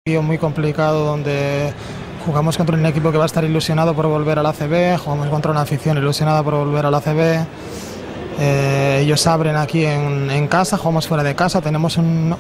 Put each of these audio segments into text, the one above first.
Muy complicado, donde jugamos contra un equipo que va a estar ilusionado por volver al ACB, jugamos contra una afición ilusionada por volver al ACB. Ellos abren aquí en casa, jugamos fuera de casa, tenemos un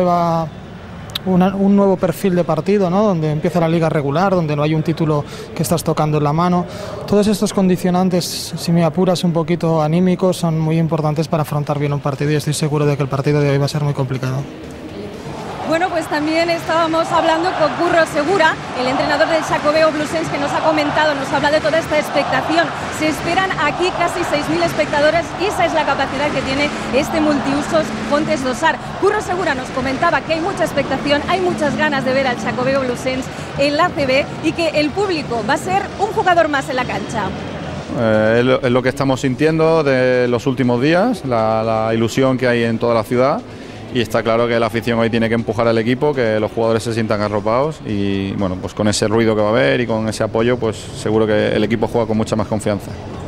nuevo perfil de partido, ¿no? Donde empieza la liga regular, donde no hay un título que estás tocando en la mano. Todos estos condicionantes, si me apuras, un poquito anímicos, son muy importantes para afrontar bien un partido, y estoy seguro de que el partido de hoy va a ser muy complicado. Bueno, pues también estábamos hablando con Curro Segura, el entrenador del Xacobeo Bluesens, que nos ha comentado, nos habla de toda esta expectación. Se esperan aquí casi 6.000 espectadores y esa es la capacidad que tiene este multiusos Fontes Dosar. Curro Segura nos comentaba que hay mucha expectación, hay muchas ganas de ver al Xacobeo Bluesens en la ACB y que el público va a ser un jugador más en la cancha. Es lo que estamos sintiendo de los últimos días, la ilusión que hay en toda la ciudad. Y está claro que la afición hoy tiene que empujar al equipo, que los jugadores se sientan arropados y bueno, pues con ese ruido que va a haber y con ese apoyo, pues seguro que el equipo juega con mucha más confianza.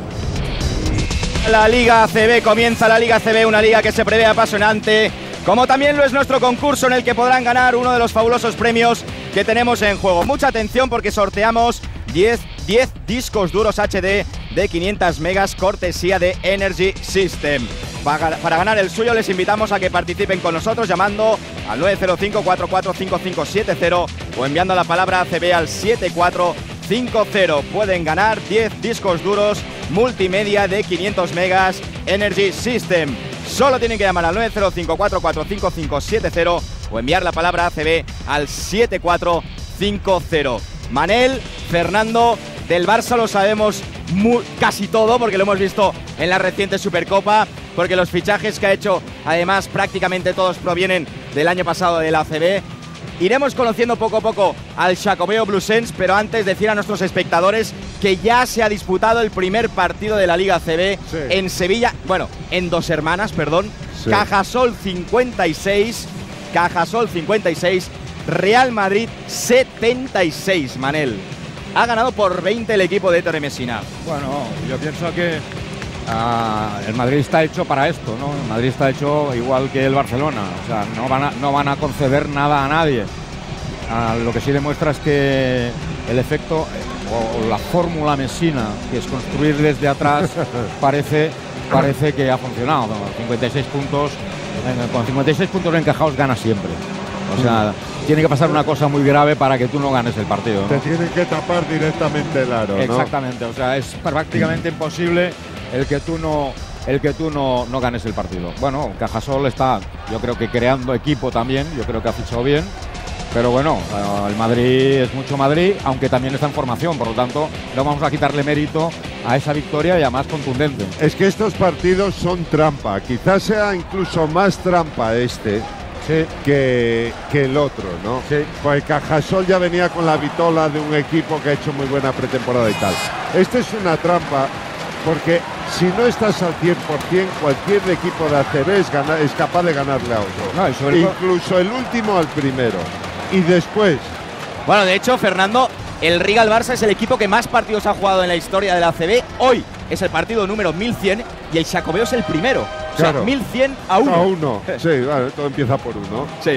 La Liga ACB, comienza la Liga ACB, una liga que se prevé apasionante, como también lo es nuestro concurso en el que podrán ganar uno de los fabulosos premios que tenemos en juego. Mucha atención porque sorteamos 10 discos duros HD de 500 megas cortesía de Energy System. Para ganar el suyo les invitamos a que participen con nosotros llamando al 905-445570 o enviando la palabra ACB al 7450. Pueden ganar 10 discos duros multimedia de 500 megas Energy System. Solo tienen que llamar al 905-445570 o enviar la palabra ACB al 7450. Manel, Fernando, del Barça lo sabemos casi todo porque lo hemos visto en la reciente Supercopa, porque los fichajes que ha hecho, además prácticamente todos provienen del año pasado de la ACB. Iremos conociendo poco a poco al Xacobeo Bluesens, pero antes decir a nuestros espectadores que ya se ha disputado el primer partido de la Liga ACB en Sevilla, bueno, en Dos Hermanas, perdón, Cajasol 56, Real Madrid 76, Manel. Ha ganado por 20 el equipo de Ettore Messina. Bueno, yo pienso que el Madrid está hecho para esto, ¿no? El Madrid está hecho igual que el Barcelona, o sea, no van a conceder nada a nadie. Lo que sí demuestra es que el efecto o la fórmula Messina, que es construir desde atrás, parece que ha funcionado, ¿no? 56 puntos, con 56 puntos encajados gana siempre. O sea, tiene que pasar una cosa muy grave para que tú no ganes el partido, ¿no? Te tienen que tapar directamente el aro, ¿no? Exactamente, o sea, es prácticamente imposible el que tú no ganes el partido. Bueno, Cajasol está, yo creo que creando equipo también, yo creo que ha fichado bien, pero bueno, el Madrid es mucho Madrid, aunque también está en formación, por lo tanto no vamos a quitarle mérito a esa victoria y además contundente. Es que estos partidos son trampa, quizás sea incluso más trampa que el otro, ¿no? Sí. Pues Cajasol ya venía con la vitola de un equipo que ha hecho muy buena pretemporada y tal. Este es una trampa porque si no estás al 100%, cualquier equipo de ACB es capaz de ganarle a otro. No, incluso el último al primero. Y después... Bueno, de hecho, Fernando, el Rigal Barça es el equipo que más partidos ha jugado en la historia de la ACB. Hoy es el partido número 1100 y el Xacobeo es el primero. O sea, 1100 a 1. A 1. Sí, vale, todo empieza por 1. Sí.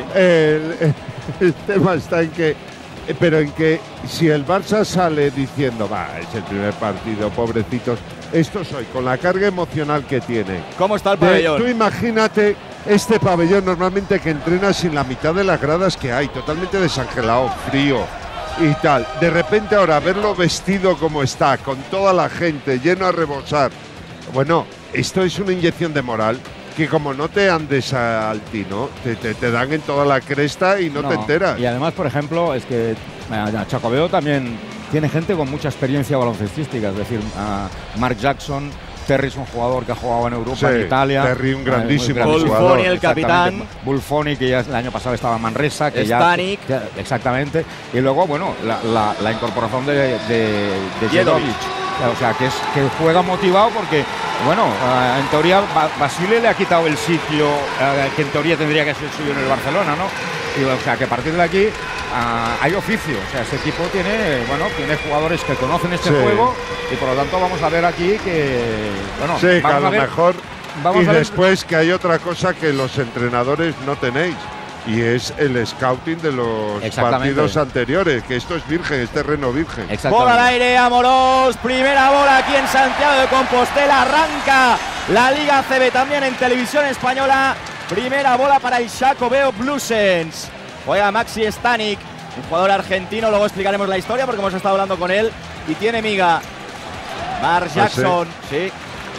El tema está en que... Pero en que si el Barça sale diciendo, es el primer partido, pobrecitos, esto soy, con la carga emocional que tiene. ¿Cómo está el pabellón? Tú imagínate este pabellón normalmente que entrena sin la mitad de las gradas que hay, totalmente desangelado, frío y tal. De repente ahora verlo vestido como está, con toda la gente, lleno a rebosar. Bueno, esto es una inyección de moral que como no te andes al tino, te dan en toda la cresta y no te enteras. Y además, por ejemplo, es que Xacobeo también tiene gente con mucha experiencia baloncestística, es decir, Mark Jackson, Terry es un jugador que ha jugado en Europa, en Italia. Terry, un grandísimo jugador. Bulfoni, el capitán. Bulfoni, que ya el año pasado estaba en Manresa. Stanik. Exactamente. Y luego, bueno, la incorporación de Jedovic. O sea, que juega motivado porque, bueno, en teoría Basile le ha quitado el sitio que en teoría tendría que ser suyo en el Barcelona, ¿no? Y, o sea, que a partir de aquí hay oficio. O sea, este equipo tiene jugadores que conocen este juego y por lo tanto vamos a ver aquí que, bueno, sí, que a lo mejor. Y después que hay otra cosa que los entrenadores no tenéis. y es el scouting de los partidos anteriores, que esto es virgen, es terreno virgen. Bola al aire, Amorós, primera bola aquí en Santiago de Compostela, arranca la Liga ACB también en televisión española, primera bola para el Xacobeo Bluesens. Juega Maxi Stanik, un jugador argentino, luego explicaremos la historia porque hemos estado hablando con él y tiene miga. Mark Jackson, sí.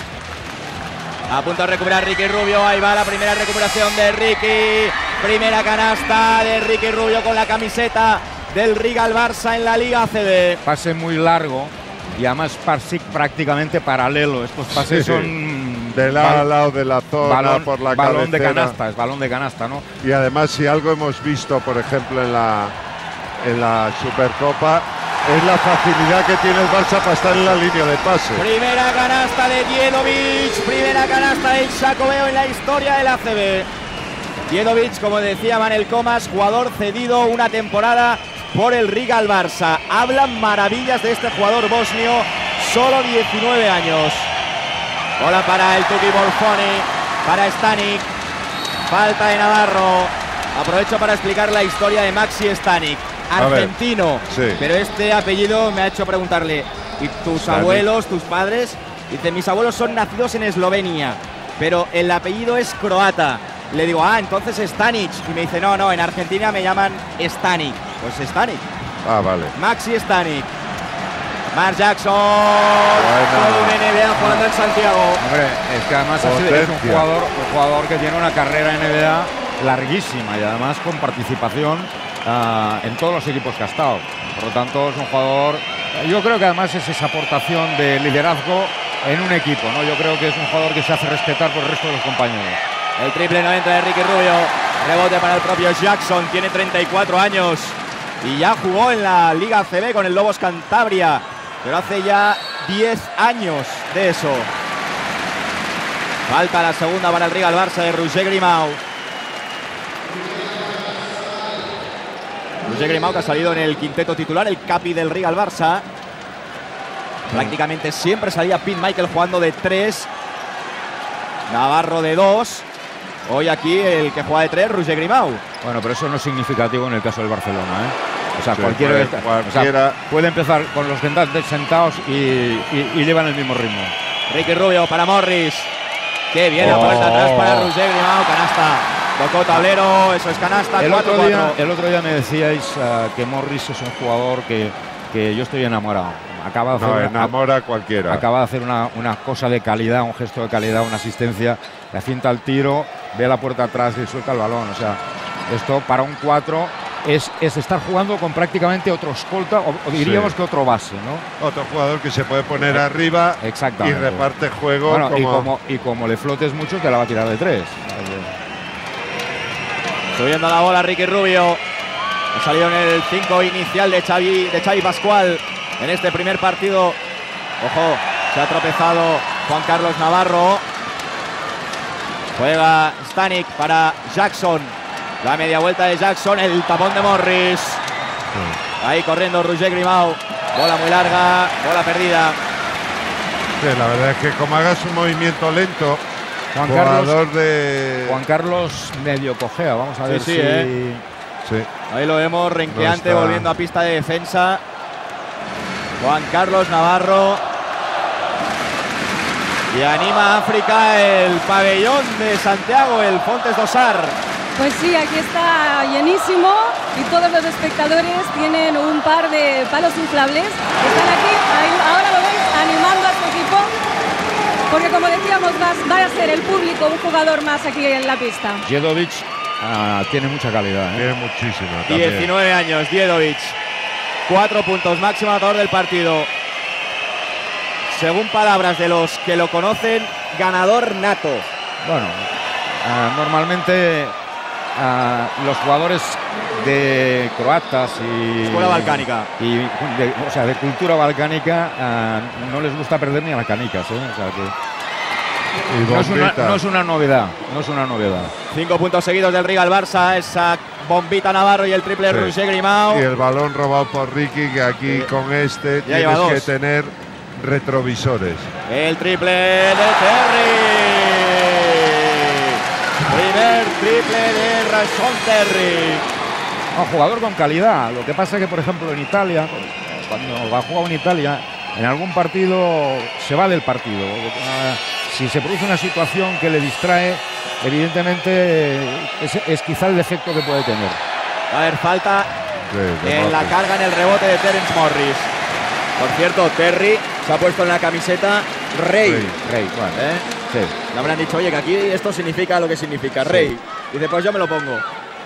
A punto de recuperar Ricky Rubio, ahí va la primera recuperación de Ricky. Primera canasta de Ricky Rubio con la camiseta del Rigal Barça en la Liga ACB. Pase muy largo y además prácticamente paralelo. Estos pases son de lado a lado de la zona, por la balón cabecera. De canasta, es balón de canasta, ¿no? Y además, si algo hemos visto, por ejemplo, en la Supercopa, es la facilidad que tiene el Barça para estar en la línea de pase. Primera canasta de Djedovic, primera canasta del Xacobeo en la historia del ACB. Djedovic, como decía Manel Comas, jugador cedido una temporada por el Rigal Barça. Hablan maravillas de este jugador bosnio, solo 19 años. Bola para el Tuki Bolfoni, para Stanik. Falta de Navarro. Aprovecho para explicar la historia de Maxi Stanik. Argentino, sí. Pero este apellido me ha hecho preguntarle, ¿y tus abuelos, tus padres? Dice, mis abuelos son nacidos en Eslovenia, pero el apellido es croata. Le digo, entonces Stanic. Y me dice, no, en Argentina me llaman Stanik. Pues Stanik. Vale. Maxi Stanik. Mark Jackson, todo de NBA jugando en Santiago. Hombre, es que además es un jugador que tiene una carrera en NBA larguísima y además con participación en todos los equipos que ha estado. Por lo tanto, es un jugador, yo creo que además es esa aportación de liderazgo en un equipo, ¿no? Yo creo que es un jugador que se hace respetar por el resto de los compañeros. El triple no entra de Ricky Rubio, rebote para el propio Jackson, tiene 34 años y ya jugó en la Liga ACB con el Lobos Cantabria, pero hace ya 10 años de eso. Falta la segunda para el Rigal Barça de Roger Grimau. Roger Grimau, que ha salido en el quinteto titular, el capi del Rigal Barça. Prácticamente siempre salía Pete Michael jugando de 3. Navarro de 2. Hoy aquí el que juega de 3, Roger Grimau. Bueno, pero eso no es significativo en el caso del Barcelona, ¿eh? O sea, Sí, cualquiera puede empezar con los sentados y llevan el mismo ritmo. Ricky Rubio para Morris. Qué bien la puerta atrás para Roger Grimau. Canasta. Tocó tablero, eso es canasta. El otro día me decíais que Morris es un jugador que yo estoy enamorado. Acaba de hacer enamora a cualquiera. Acaba de hacer una cosa de calidad, un gesto de calidad, una asistencia. Le afienta el tiro, ve la puerta atrás y suelta el balón. O sea, esto para un 4 es estar jugando con prácticamente otro escolta o diríamos que otro base, ¿no? Otro jugador que se puede poner arriba y reparte juego. Bueno, y como le flotes mucho, te la va a tirar de 3. Subiendo la bola Ricky Rubio. Ha salido en el 5 inicial de Xavi Pascual en este primer partido. Ojo, se ha tropezado Juan Carlos Navarro. Juega Stanik para Jackson. La media vuelta de Jackson, el tapón de Morris. Ahí corriendo Roger Grimau. Bola muy larga, bola perdida. Sí, la verdad es que como hagas un movimiento lento, Juan Carlos medio cojea, vamos a ver si... Sí. Ahí lo vemos renqueante, volviendo a pista de defensa. Juan Carlos Navarro. Y anima a África el pabellón de Santiago, el Fontes Dosar. Pues sí, aquí está llenísimo y todos los espectadores tienen un par de palos inflables. Están aquí, ahora lo veis, animando a su equipo. Porque como decíamos, va a ser el público un jugador más aquí en la pista. Djedovic tiene mucha calidad. Tiene muchísima. 19 años, Djedovic. 4 puntos, máximo anotador del partido. Según palabras de los que lo conocen, ganador nato. Bueno, normalmente los jugadores de croatas y escuela balcánica de cultura balcánica no les gusta perder ni a las canicas, ¿eh? O sea que no es una novedad. 5 puntos seguidos del Rigal Barça, esa bombita Navarro y el triple de Roger Grimau. Y el balón robado por Ricky, que aquí con este tienes que tener retrovisores. El triple de Terry. Primer triple de Rayshon Terry. Un jugador con calidad. Lo que pasa es que, por ejemplo, en Italia, cuando ha jugado en Italia, en algún partido se va del partido. Si se produce una situación que le distrae, evidentemente es quizá el defecto que puede tener. Va a haber falta en la carga, en el rebote de Terence Morris. Por cierto, Terry se ha puesto en la camiseta Rey. Bueno, sí. Le habrán dicho, oye, que aquí esto significa lo que significa, Rey. Sí. Dice, pues yo me lo pongo.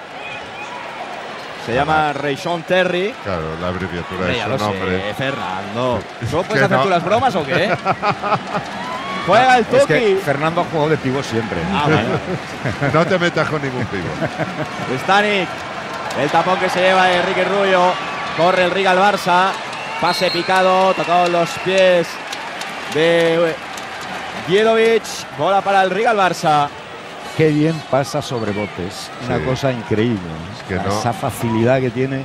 Se llama Rayshon Terry. Claro, la abreviatura de su nombre. Fernando. ¿Solo puedes hacer tú las bromas o qué? Juega el Tuki. Es que Fernando ha jugado de pivot siempre. Bueno. No te metas con ningún pivot. Stanik. El tapón que se lleva de Ricky Rubio. Corre el Riga al Barça. Pase picado. Tocado en los pies de Djedovic. Bola para el Riga al Barça. Qué bien pasa sobre botes. Una cosa increíble. Es que no. Esa facilidad que tiene.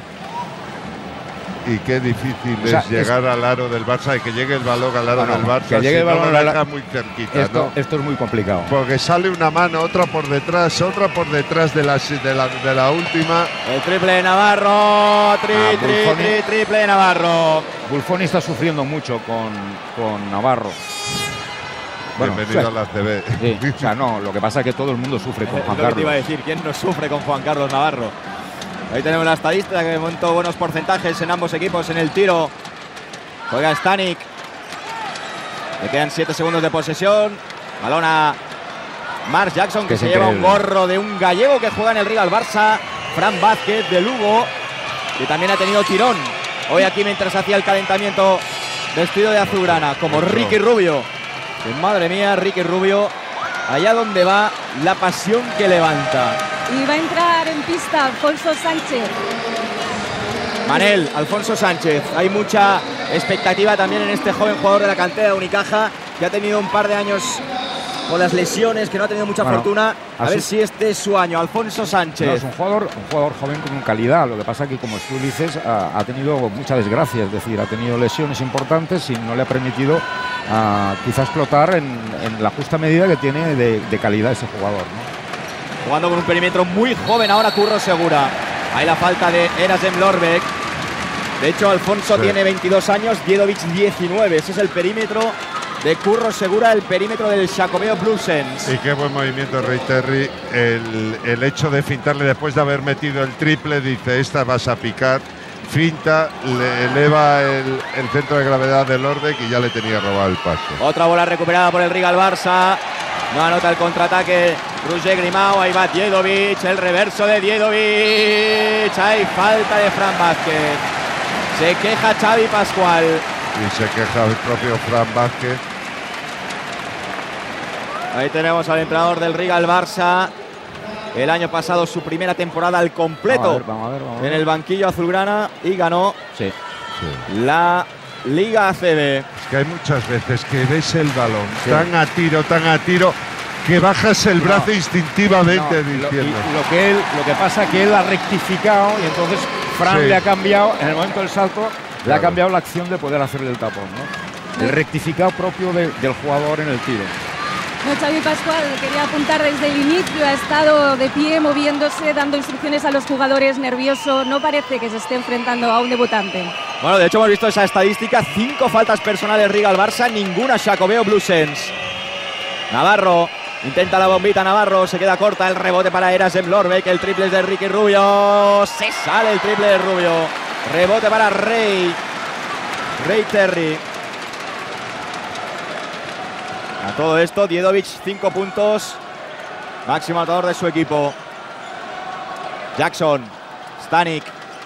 Y qué difícil es llegar al aro del Barça y que llegue el balón al aro del Barça. Que llegue el balón al aro muy cerquita. Esto es muy complicado. Porque sale una mano, otra por detrás de la última. El triple de Navarro. Triple de Navarro. Buffoni está sufriendo mucho con Navarro. Bueno, bienvenido a la CB. Sí, o sea, no, lo que pasa es que todo el mundo sufre con Juan Carlos. Te iba a decir, ¿quién no sufre con Juan Carlos Navarro? Ahí tenemos la estadística, que de momento buenos porcentajes en ambos equipos en el tiro. Juega Stanik. Le quedan 7 segundos de posesión. Balón a Mark Jackson, que se lleva un gorro de un gallego que juega en el Real Barça. Fran Vázquez de Lugo, que también ha tenido tirón hoy aquí mientras hacía el calentamiento, vestido de azulgrana, como Ricky Rubio. Que, madre mía, Ricky Rubio, allá donde va, la pasión que levanta. Y va a entrar en pista Alfonso Sánchez. Manel, Alfonso Sánchez. Hay mucha expectativa también en este joven jugador de la cantera de Unicaja, que ha tenido un par de años con las lesiones, que no ha tenido mucha fortuna. A ver si este es su año. Alfonso Sánchez. No, es un jugador joven con calidad. Lo que pasa es que, como tú dices, ha tenido mucha desgracia. Es decir, ha tenido lesiones importantes y no le ha permitido quizá explotar en la justa medida que tiene de calidad ese jugador, ¿no? Jugando con un perímetro muy joven ahora Curro Segura. Ahí la falta de Erasem Lorbek. De hecho, Alfonso tiene 22 años, Djedovic 19. Ese es el perímetro de Curro Segura, el perímetro del Jacobeo Bluesens. Y qué buen movimiento, Ray Terry. El hecho de fintarle después de haber metido el triple, dice, esta vas a picar. Finta, le eleva el centro de gravedad de Lorbek y ya le tenía robado el pase. Otra bola recuperada por el Riga al Barça. No anota el contraataque Roger Grimao. Ahí va Djedovic, el reverso de Djedovic. Hay falta de Fran Vázquez. Se queja Xavi Pascual. Y se queja el propio Fran Vázquez. Ahí tenemos al entrenador del Riga al Barça. El año pasado su primera temporada al completo vamos a ver. En el banquillo azulgrana y ganó la Liga ACB. Es que hay muchas veces que ves el balón tan a tiro, que bajas el brazo instintivamente diciendo. Lo que pasa es que él ha rectificado y entonces Fran le ha cambiado, en el momento del salto, le ha cambiado la acción de poder hacerle el tapón, ¿no? El rectificado propio del jugador en el tiro. No, Xavi Pascual quería apuntar desde el inicio, ha estado de pie, moviéndose, dando instrucciones a los jugadores, nervioso. No parece que se esté enfrentando a un debutante. Bueno, de hecho hemos visto esa estadística, 5 faltas personales Riga al Barça, ninguna Jacobeo Bluesens. Navarro, intenta la bombita Navarro, se queda corta, el rebote para Erasem Lorbek, el triple es de Ricky Rubio, se sale el triple de Rubio. Rebote para Ray Terry. A todo esto, Djedovic 5 puntos, máximo anotador de su equipo. Jackson, Stanik,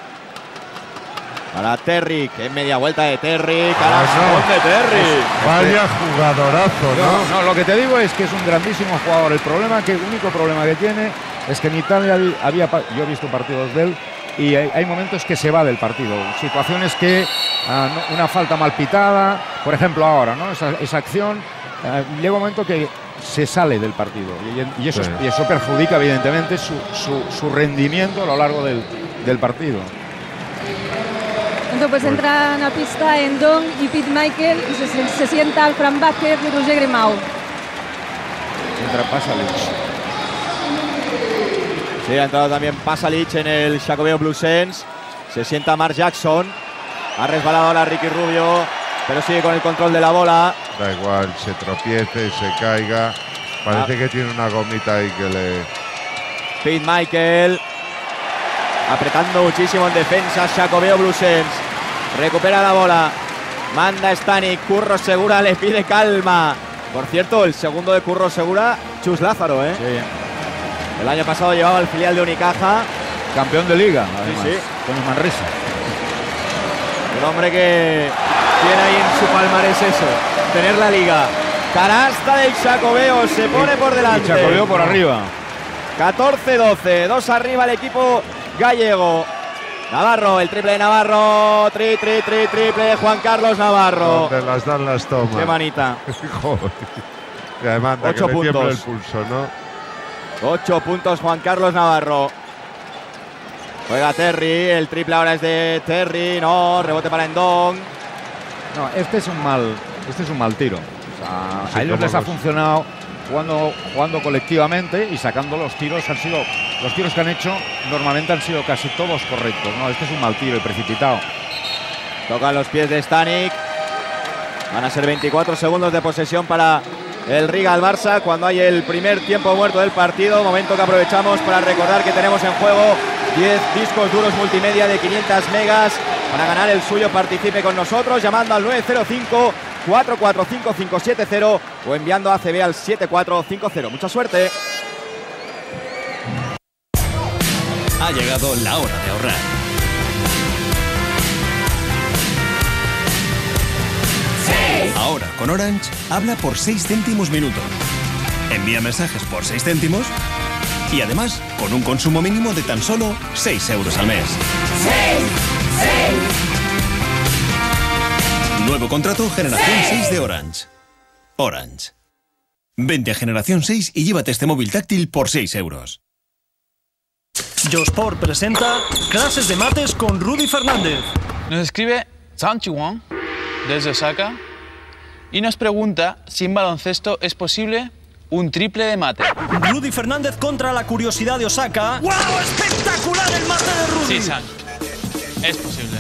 para Terry, que es media vuelta de Terry, de Terry. Vaya jugadorazo, No, lo que te digo es que es un grandísimo jugador. El único problema que tiene es que en Italia yo he visto partidos de él y hay momentos que se va del partido. Situaciones que una falta mal pitada, por ejemplo ahora, ¿no? Esa acción. Llega un momento que se sale del partido y eso perjudica evidentemente su rendimiento a lo largo del partido. Entonces pues entran a pista Endon y Pete Michael y se sienta al Fran Vázquez y Roger Grimao. Entra, pásale. Sí, ha entrado también Pasalic en el Xacobeo Bluesense. Se sienta Mark Jackson. Ha resbalado ahora Ricky Rubio, pero sigue con el control de la bola. Da igual, se tropiece, se caiga. Parece que tiene una gomita ahí que le... Pete Michael apretando muchísimo en defensa. Xacobeo Bluesense recupera la bola. Manda Stanik. Curro Segura le pide calma. Por cierto, el segundo de Curro Segura, Chus Lázaro, ¿eh? Sí. El año pasado llevaba el filial de Unicaja. Campeón de liga, además, sí. con el Manresa. El hombre que tiene ahí en su palmarés eso, tener la liga. Canasta del Xacobeo, se pone por delante. Xacobeo por arriba. 14-12, 2 arriba el equipo gallego. Navarro, el triple de Navarro. Triple de Juan Carlos Navarro. Donde las dan las tomas. Qué manita. Joder. Y además, 8 que le tiembla puntos. el pulso, ¿no? 8 puntos Juan Carlos Navarro. Juega Terry, el triple ahora es de Terry, no, rebote para Endong. No, este es un mal tiro. O sea, Sí, a ellos les ha vamos. funcionado jugando colectivamente y sacando los tiros. Los tiros que han hecho normalmente han sido casi todos correctos, ¿no? Este es un mal tiro y precipitado. Tocan los pies de Stanik. Van a ser 24 segundos de posesión para el Riga al Barça cuando hay el primer tiempo muerto del partido. Momento que aprovechamos para recordar que tenemos en juego 10 discos duros multimedia de 500 megas. Para ganar el suyo participe con nosotros llamando al 905-445-570 o enviando ACB al 7450. Mucha suerte. Ha llegado la hora de ahorrar. Ahora con Orange, habla por 6 céntimos minuto. Envía mensajes por 6 céntimos y además con un consumo mínimo de tan solo 6 euros al mes. Nuevo contrato Generación 6 de Orange. Orange. Vente a Generación 6 y llévate este móvil táctil por 6 euros. Josport presenta Clases de Mates con Rudy Fernández. Nos escribe Zhang Chihuang desde Osaka y nos pregunta si en baloncesto es posible un triple de mate. Rudy Fernández contra la curiosidad de Osaka. ¡Wow! ¡Espectacular el mate de Rudy! Sí, Zhang. Es posible.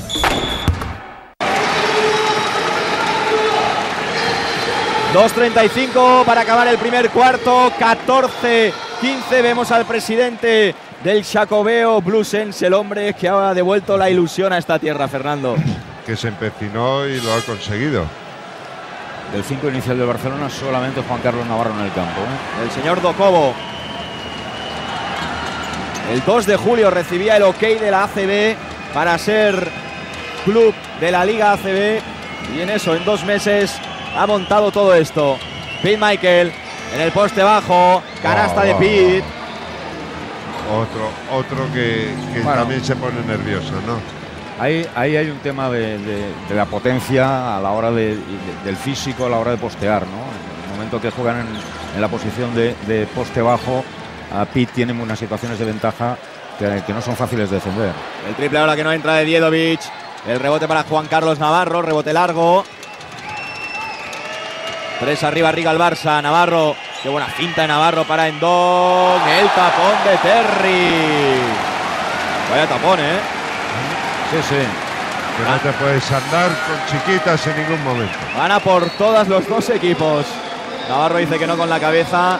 $2.35 para acabar el primer cuarto. 14-15. Vemos al presidente del Xacobeo Bluesense, el hombre que ha devuelto la ilusión a esta tierra, Fernando. Que se empecinó y lo ha conseguido. Del 5 inicial del Barcelona, solamente Juan Carlos Navarro en el campo, ¿eh? El señor Dokovo. El 2 de julio recibía el ok de la ACB para ser club de la Liga ACB. Y en eso, en 2 meses, ha montado todo esto. Pete Michael en el poste bajo. Canasta de Pete. Otro que Bueno. también se pone nervioso, ¿no? Ahí hay un tema de la potencia a la hora del físico, a la hora de postear, ¿no? En el momento que juegan en la posición de poste bajo, a Pete tiene unas situaciones de ventaja que no son fáciles de defender. El triple ahora que no entra de Diedovic. El rebote para Juan Carlos Navarro. Rebote largo. 3 arriba Riga al Barça. Navarro. Qué buena finta de Navarro para Endong. El tapón de Terry. Vaya tapón, ¿eh? Sí. Que no te puedes andar con chiquitas en ningún momento. Gana por todas los dos equipos. Navarro dice que no con la cabeza.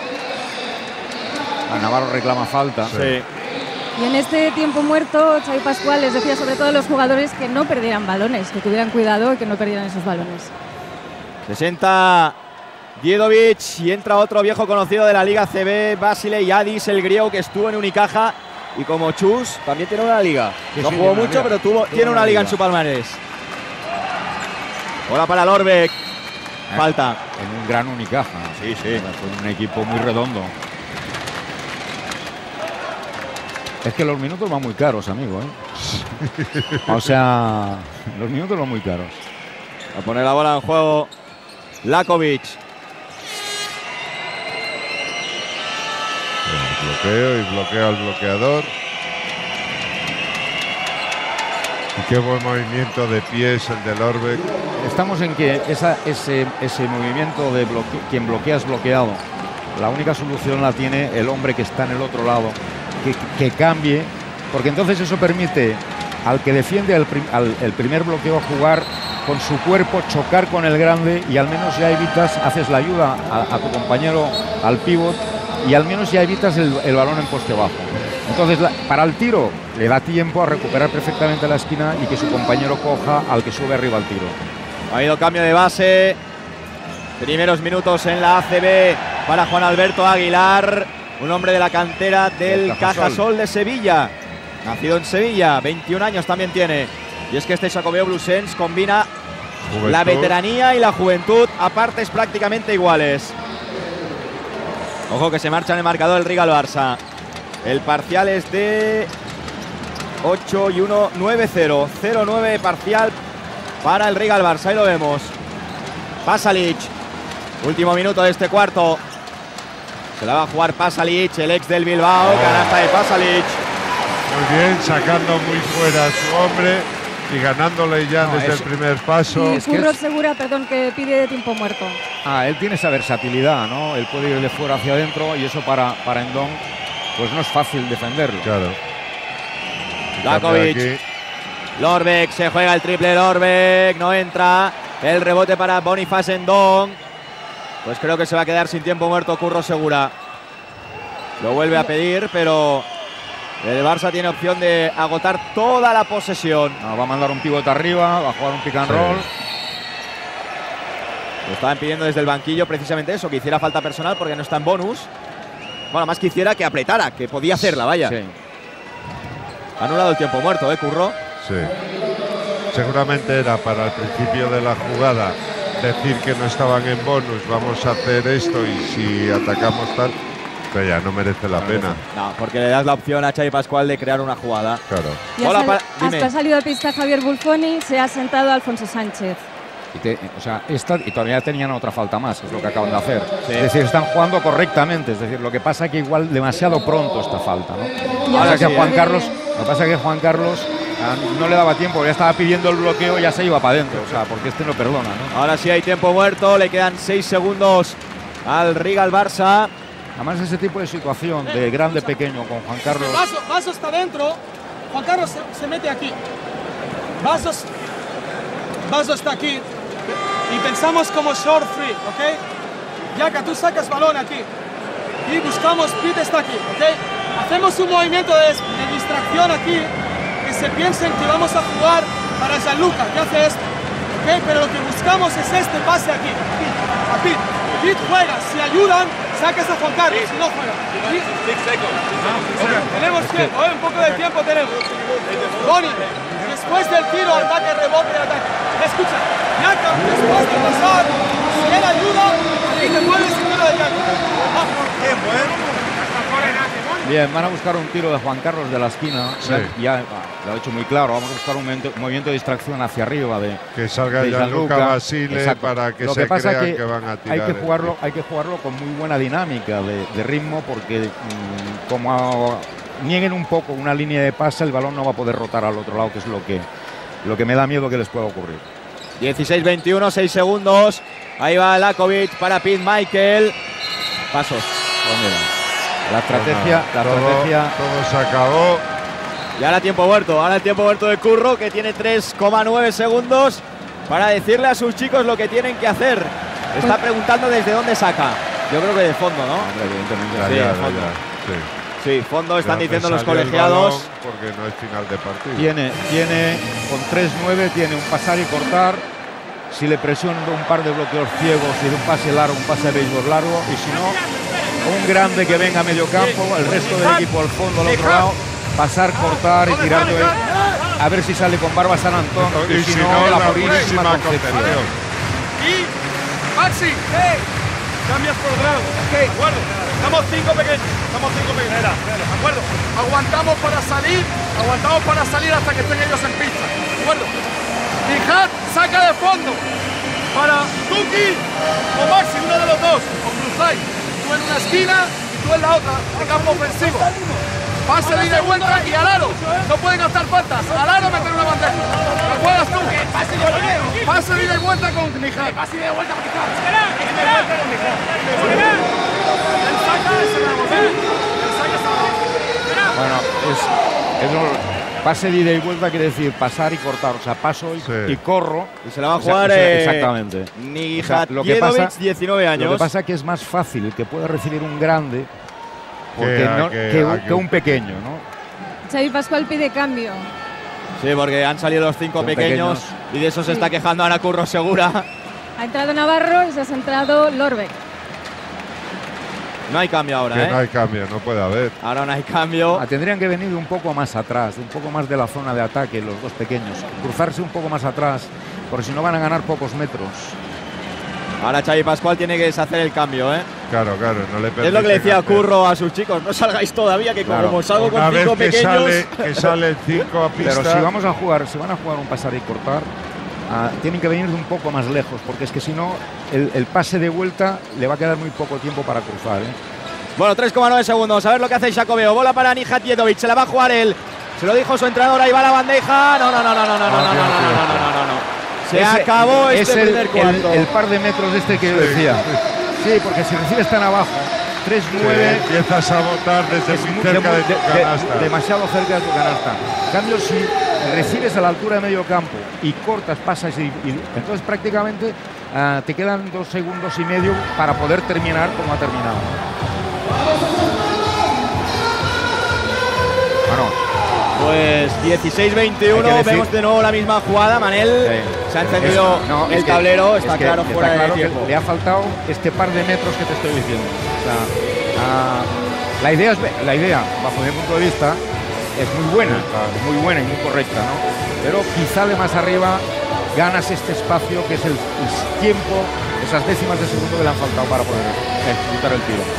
Navarro reclama falta. Sí. Y en este tiempo muerto, Xavi Pascual les decía sobre todo a los jugadores que no perdieran balones, que tuvieran cuidado y que no perdieran esos balones. 60 Diedovic y entra otro viejo conocido de la Liga CB, Basile Yadis, el griego que estuvo en Unicaja y como Chus también tiene una liga. Sí, No sí, jugó tiene mucho, una pero liga. tiene una liga en su palmarés. Bola para Lorbeck. Falta. En un gran Unicaja. Sí. Fue un equipo muy redondo. Es que los minutos van muy caros, amigo, ¿eh? O sea, los minutos van muy caros. A poner la bola en juego Lakovic. Bloqueo y bloquea al bloqueador. Y qué buen movimiento de pies el de Lorbeck. Estamos en que ese movimiento de quien bloquea es bloqueado. La única solución la tiene el hombre que está en el otro lado que cambie, porque entonces eso permite al que defiende el primer bloqueo jugar con su cuerpo, chocar con el grande y al menos ya evitas, haces la ayuda a tu compañero al pívot y al menos ya evitas el balón en poste bajo. Entonces para el tiro le da tiempo a recuperar perfectamente la esquina y que su compañero coja al que sube arriba al tiro. Ha habido cambio de base. Primeros minutos en la ACB para Juan Alberto Aguilar, un hombre de la cantera del Cajasol de Sevilla. Nacido en Sevilla, 21 años también tiene. Y es que este Xacobeo Blusens combina juventud, la veteranía y la juventud a partes prácticamente iguales. Ojo que se marcha en el marcador el Rigal Barça. El parcial es de 8-1, 9-0. 0-9 parcial para el Rigal Barça. Ahí lo vemos. Pasalic. Último minuto de este cuarto. Se la va a jugar Pasalic, el ex del Bilbao. Canasta de Pasalic. Muy bien, sacando muy fuera a su hombre y ganándole ya desde el primer paso. Y Curro Segura, perdón, que pide tiempo muerto. Él tiene esa versatilidad, ¿no? Él puede ir de fuera hacia adentro y eso para Endón pues no es fácil defenderlo. Claro. Dakovic. Lorbeck, se juega el triple Lorbeck, no entra. El rebote para Boniface Endón. Pues creo que se va a quedar sin tiempo muerto Curro Segura. Lo vuelve a pedir, pero el Barça tiene opción de agotar toda la posesión. No, va a mandar un pivote arriba, va a jugar un pick and roll. Lo estaban pidiendo desde el banquillo precisamente eso, que hiciera falta personal porque no está en bonus. Bueno, más que hiciera que apretara, que podía hacerla, vaya. Sí. Ha anulado el tiempo muerto, Curro. Sí. Seguramente era para el principio de la jugada decir que no estaban en bonus, vamos a hacer esto y si atacamos tal, pero ya no merece la pena. No, porque le das la opción a Xavi Pascual de crear una jugada. Claro. Y hasta ha salido a pista Javier Bulfoni, se ha sentado Alfonso Sánchez. Y todavía tenían otra falta más, es lo que acaban de hacer. Sí. Es decir, están jugando correctamente, es decir, lo que pasa es que igual demasiado pronto esta falta, ¿no? Lo que pasa es que Juan Carlos no le daba tiempo, ya estaba pidiendo el bloqueo y ya se iba para adentro, porque este no perdona, ¿no? Ahora sí hay tiempo muerto, le quedan 6 segundos al Rigal Barça. Además ese tipo de situación de grande pequeño con Juan Carlos. Vaso está dentro, Juan Carlos se mete aquí. Vaso está aquí y pensamos como short free, ¿ok? Yaka, tú sacas balón aquí y buscamos, Pete está aquí, ¿ok? Hacemos un movimiento de distracción aquí, que se piensen que vamos a jugar para Gianluca, que hace esto, ¿ok? Pero lo que buscamos es este pase aquí, a Pete. Pete juega, si ayudan, sacas a Juan Carlos, si no juega. Tenemos tiempo, un poco de tiempo tenemos. Bonnie, después del tiro, ataque, rebote, ataque. Escucha, Yaka, después de pasar, si él ayuda, y te mueves y tiro de Yaka. Bien, van a buscar un tiro de Juan Carlos de la esquina. Sí. Ya lo ha hecho muy claro. Vamos a buscar un movimiento de distracción hacia arriba. Que salga Gianluca Basile para que se crean que van a tirar. Hay que jugarlo con muy buena dinámica de ritmo porque como nieguen un poco una línea de pase, el balón no va a poder rotar al otro lado, que es lo que me da miedo que les pueda ocurrir. 16-21, 6 segundos. Ahí va Lakovic para Pete Michael. Pasos. Pues mira. La estrategia. Todo se acabó. Y ahora tiempo muerto de Curro, que tiene 3,9 segundos para decirle a sus chicos lo que tienen que hacer. Está preguntando desde dónde saca. Yo creo que de fondo, ¿no? Evidentemente. Sí, de fondo. Sí, fondo están diciendo los colegiados. Porque no es final de partido. Tiene con 3-9, tiene un pasar y cortar. Si le presionan un par de bloqueos ciegos y de un pase largo, un pase de béisbol largo. Y si no, un grande que venga a medio campo, el resto del equipo al fondo, al otro lado, pasar, cortar y tirar a ver si sale con Barba San Antón y si no, la purísima Concepción. Y Maxi, cambias por grado, de acuerdo, estamos 5 pequeños, de acuerdo, aguantamos para salir hasta que estén ellos en pista, de acuerdo. Jihad saca de fondo para Tuki o Maxi, uno de los dos, o cruzáis. Tú en una esquina y tú en la otra, de campo ofensivo. Pase de ida y vuelta y al aro. No pueden gastar faltas. Al aro meter una bandeja. ¿Lo juegas tú? Pase de ida y vuelta con Nijad. Pase de ida y vuelta con Nijad. Él saca, se la devolver. Él saca, se la devolver. Bueno, pase de ida y vuelta quiere decir pasar y cortar. O sea, paso y corro. Y se la va a jugar exactamente. Nijatjedovic, 19 años. Lo que pasa es que es más fácil que pueda recibir un grande que un pequeño, ¿no? Xavi Pascual pide cambio. Sí, porque han salido los 5 pequeños y de eso se está quejando Ana Curro Segura. Ha entrado Navarro y se ha centrado Lorbeck. No hay cambio ahora, No hay cambio, no puede haber. Ahora no hay cambio. Tendrían que venir un poco más atrás, un poco más de la zona de ataque, los dos pequeños. Cruzarse un poco más atrás, porque si no van a ganar pocos metros. Ahora Xavi Pascual tiene que deshacer el cambio, Claro, no le permite. Es lo que le decía Curro a sus chicos, no salgáis todavía, que como salgo con 5 pequeños… que sale 5 a pista… Pero si van a jugar un pasar y cortar, tienen que venir de un poco más lejos, porque es que si no, el pase de vuelta le va a quedar muy poco tiempo para cruzar. Bueno, 3,9 segundos, a ver lo que hace Xacobeo. Bola para Nijatjedovic, se la va a jugar él. Se lo dijo su entrenador, ahí va la bandeja. No. Se acabó este primer cuarto. El par de metros que yo decía. Sí, porque si recibes tan abajo, 3-9… empiezas a botar desde muy cerca de tu canasta. Demasiado cerca de tu canasta. En cambio, si recibes a la altura de medio campo y cortas, pasas y entonces prácticamente te quedan 2 segundos y medio para poder terminar como ha terminado. Bueno, pues 16-21, vemos de nuevo la misma jugada. Manel, se ha encendido el tablero, está claro fuera de tiempo. Le ha faltado este par de metros que te estoy diciendo. O sea, la idea, bajo mi punto de vista, es muy buena y muy correcta, ¿no? Pero quizá de más arriba ganas este espacio que es el tiempo, esas décimas de segundo que le han faltado para poder ejecutar el tiro.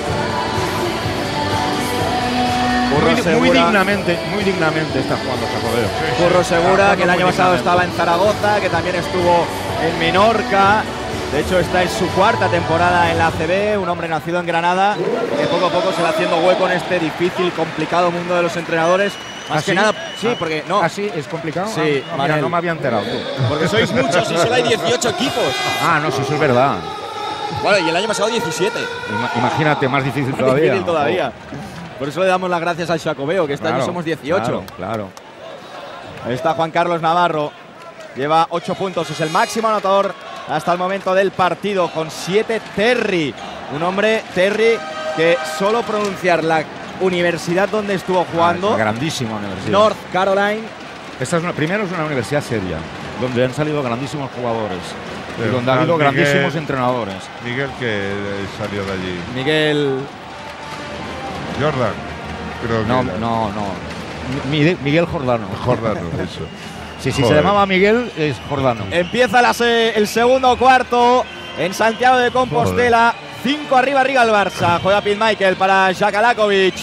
Muy dignamente está jugando Xacobeo. Curro Segura, que el año pasado estaba en Zaragoza, que también estuvo en Menorca. De hecho, está en su 4ª temporada en la ACB, un hombre nacido en Granada, que poco a poco se va haciendo hueco en este difícil, complicado mundo de los entrenadores. Más que nada, porque no. ¿Así es complicado? Sí, mira, no me había enterado tú. Porque sois muchos y solo hay 18 equipos. No, sí, eso es verdad. Bueno, y el año pasado 17. Imagínate, más difícil todavía. Por eso le damos las gracias al Xacobeo, que este año somos 18. Claro. Ahí está Juan Carlos Navarro. Lleva 8 puntos, es el máximo anotador hasta el momento del partido, con 7 Terry. Un hombre, Terry, que solo pronunciar la universidad donde estuvo jugando… Una grandísima universidad. North Carolina. Primero es una universidad seria, donde han salido grandísimos jugadores. Y donde ha habido grandísimos entrenadores. Miguel, que salió de allí. Miguel… Jordan, creo que no. Miguel Jordano. Jordano, eso. Si se llamaba Miguel, es Jordano. Empieza el segundo cuarto en Santiago de Compostela. 5 arriba el Barça. Juega Pete Michael para Jakalakovic.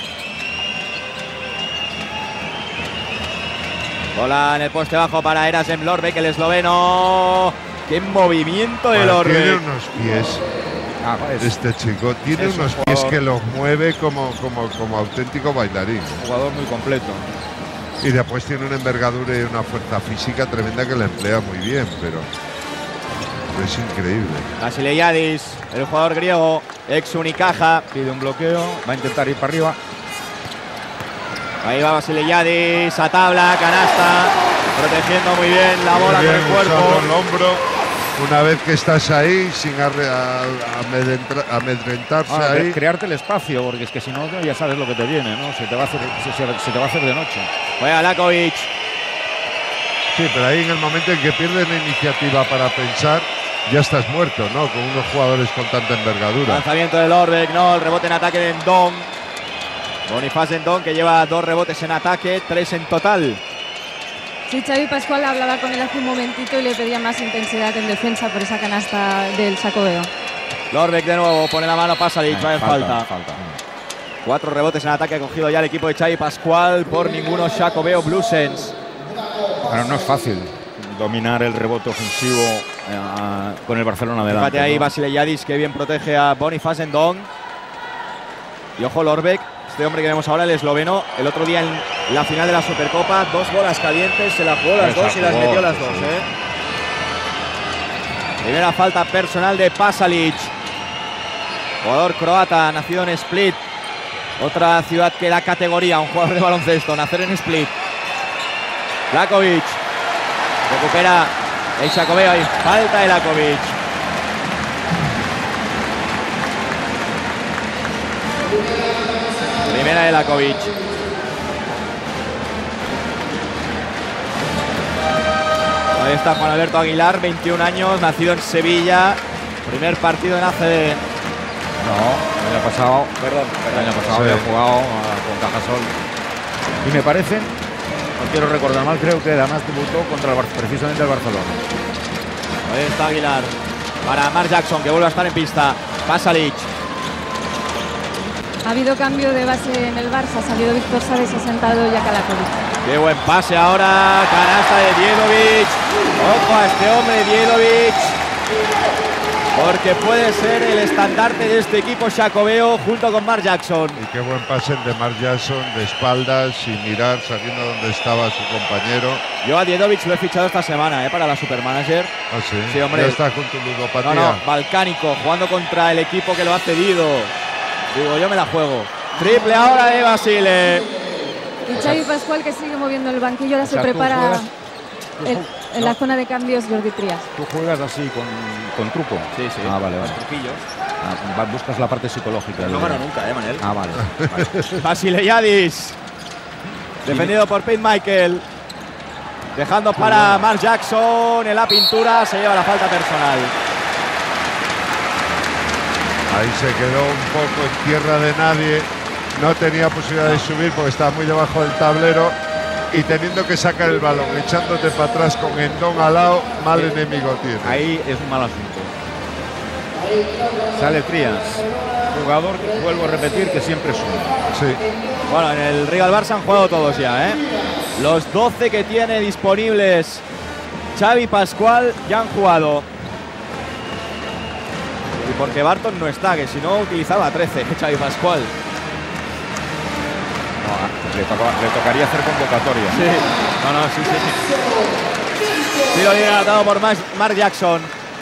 Bola en el poste bajo para Erasem Lorbeck, el esloveno. ¡Qué movimiento de Lorbeck! Tiene unos pies. Este chico tiene unos pies que los mueve como auténtico bailarín. Un jugador muy completo. Y después tiene una envergadura y una fuerza física tremenda que le emplea muy bien, pero es increíble. Vasilevskis, el jugador griego, ex Unicaja. Pide un bloqueo, va a intentar ir para arriba. Ahí va Vasilevskis, a tabla, canasta, protegiendo muy bien la bola con el cuerpo. El hombro. Una vez que estás ahí, sin amedrentarse ahí. Crearte el espacio, porque es que si no, ya sabes lo que te viene, ¿no? Se te va a hacer de noche. Juega Lakovic. Sí, pero ahí en el momento en que pierdes la iniciativa para pensar, ya estás muerto, ¿no? Con unos jugadores con tanta envergadura. Lanzamiento de Lorbeck, no, el rebote en ataque de Ndong. Boniface Ndong, que lleva 2 rebotes en ataque, 3 en total. Sí, Xavi Pascual hablaba con él hace un momentito y le pedía más intensidad en defensa por esa canasta del Xacobeo. Lorbeck de nuevo, pone la mano, pasa, va a falta. 4 rebotes en ataque ha cogido ya el equipo de Xavi Pascual, por ninguno Xacobeo Bluesens. Bueno, no es fácil dominar el rebote ofensivo con el Barcelona delante. Fíjate ahí, ¿no? Vasilevskis, que bien protege a Boniface Ndong. Y ojo Lorbeck, este hombre que vemos ahora, el esloveno, el otro día en la final de la Supercopa, 2 bolas calientes, se las jugó las 2 y las metió las 2. Primera falta personal de Pasalic, jugador croata, nacido en Split. Otra ciudad que da categoría a un jugador de baloncesto. Nacer en Split. Lakovic. Recupera el Xacobeo. Hay falta de Lakovic. Primera de Lakovic. Ahí está Juan Alberto Aguilar, 21 años, nacido en Sevilla. Primer partido en ACB. No, el año pasado, había jugado con Cajasol. Y me parece, no quiero recordar mal, creo que además debutó contra precisamente el Barcelona. Ahí está Aguilar. Para Mark Jackson, que vuelve a estar en pista. Pasalic. Ha habido cambio de base en el Barça. Ha salido Víctor Sales y ha sentado Jaka Lakovic. Qué buen pase ahora. Canasta de Djedovic. Ojo a este hombre, Djedovic. Porque puede ser el estandarte de este equipo Xacobeo junto con Mark Jackson. Y qué buen pase el de Mark Jackson, de espaldas, sin mirar, sabiendo dónde estaba su compañero. Yo a Djedovic lo he fichado esta semana para la Supermanager. Ah, sí. Sí, hombre. Ya está con tu ludopatía. No, balcánico, jugando contra el equipo que lo ha cedido. Digo, yo me la juego. Triple ahora de Basile. Y Xavi Pascual, que sigue moviendo el banquillo, ahora se prepara en la zona de cambios Jordi Trias. ¿Tú juegas así con truco? Sí, sí. Ah, vale, vale. Truquillos. Buscas la parte psicológica. No gano nunca, Manel. Ah, vale. Vasileyadis. Defendido por Pete Michael. Dejando para Mark Jackson. En la pintura se lleva la falta personal. Ahí se quedó un poco en tierra de nadie. No tenía posibilidad de subir porque estaba muy debajo del tablero. Y teniendo que sacar el balón, echándote para atrás con Endón al lado, mal enemigo tiene. Ahí es un mal asunto. Sale Trias, jugador que vuelvo a repetir que siempre sube. Sí. Bueno, en el Real Barça han jugado todos ya, ¿eh? Los 12 que tiene disponibles Xavi Pascual ya han jugado. Y porque Barton no está, que si no utilizaba 13, Xavi Pascual. No, le tocaría hacer convocatoria. Sí, no, sí. Tiro libre anotado por Mark Jackson.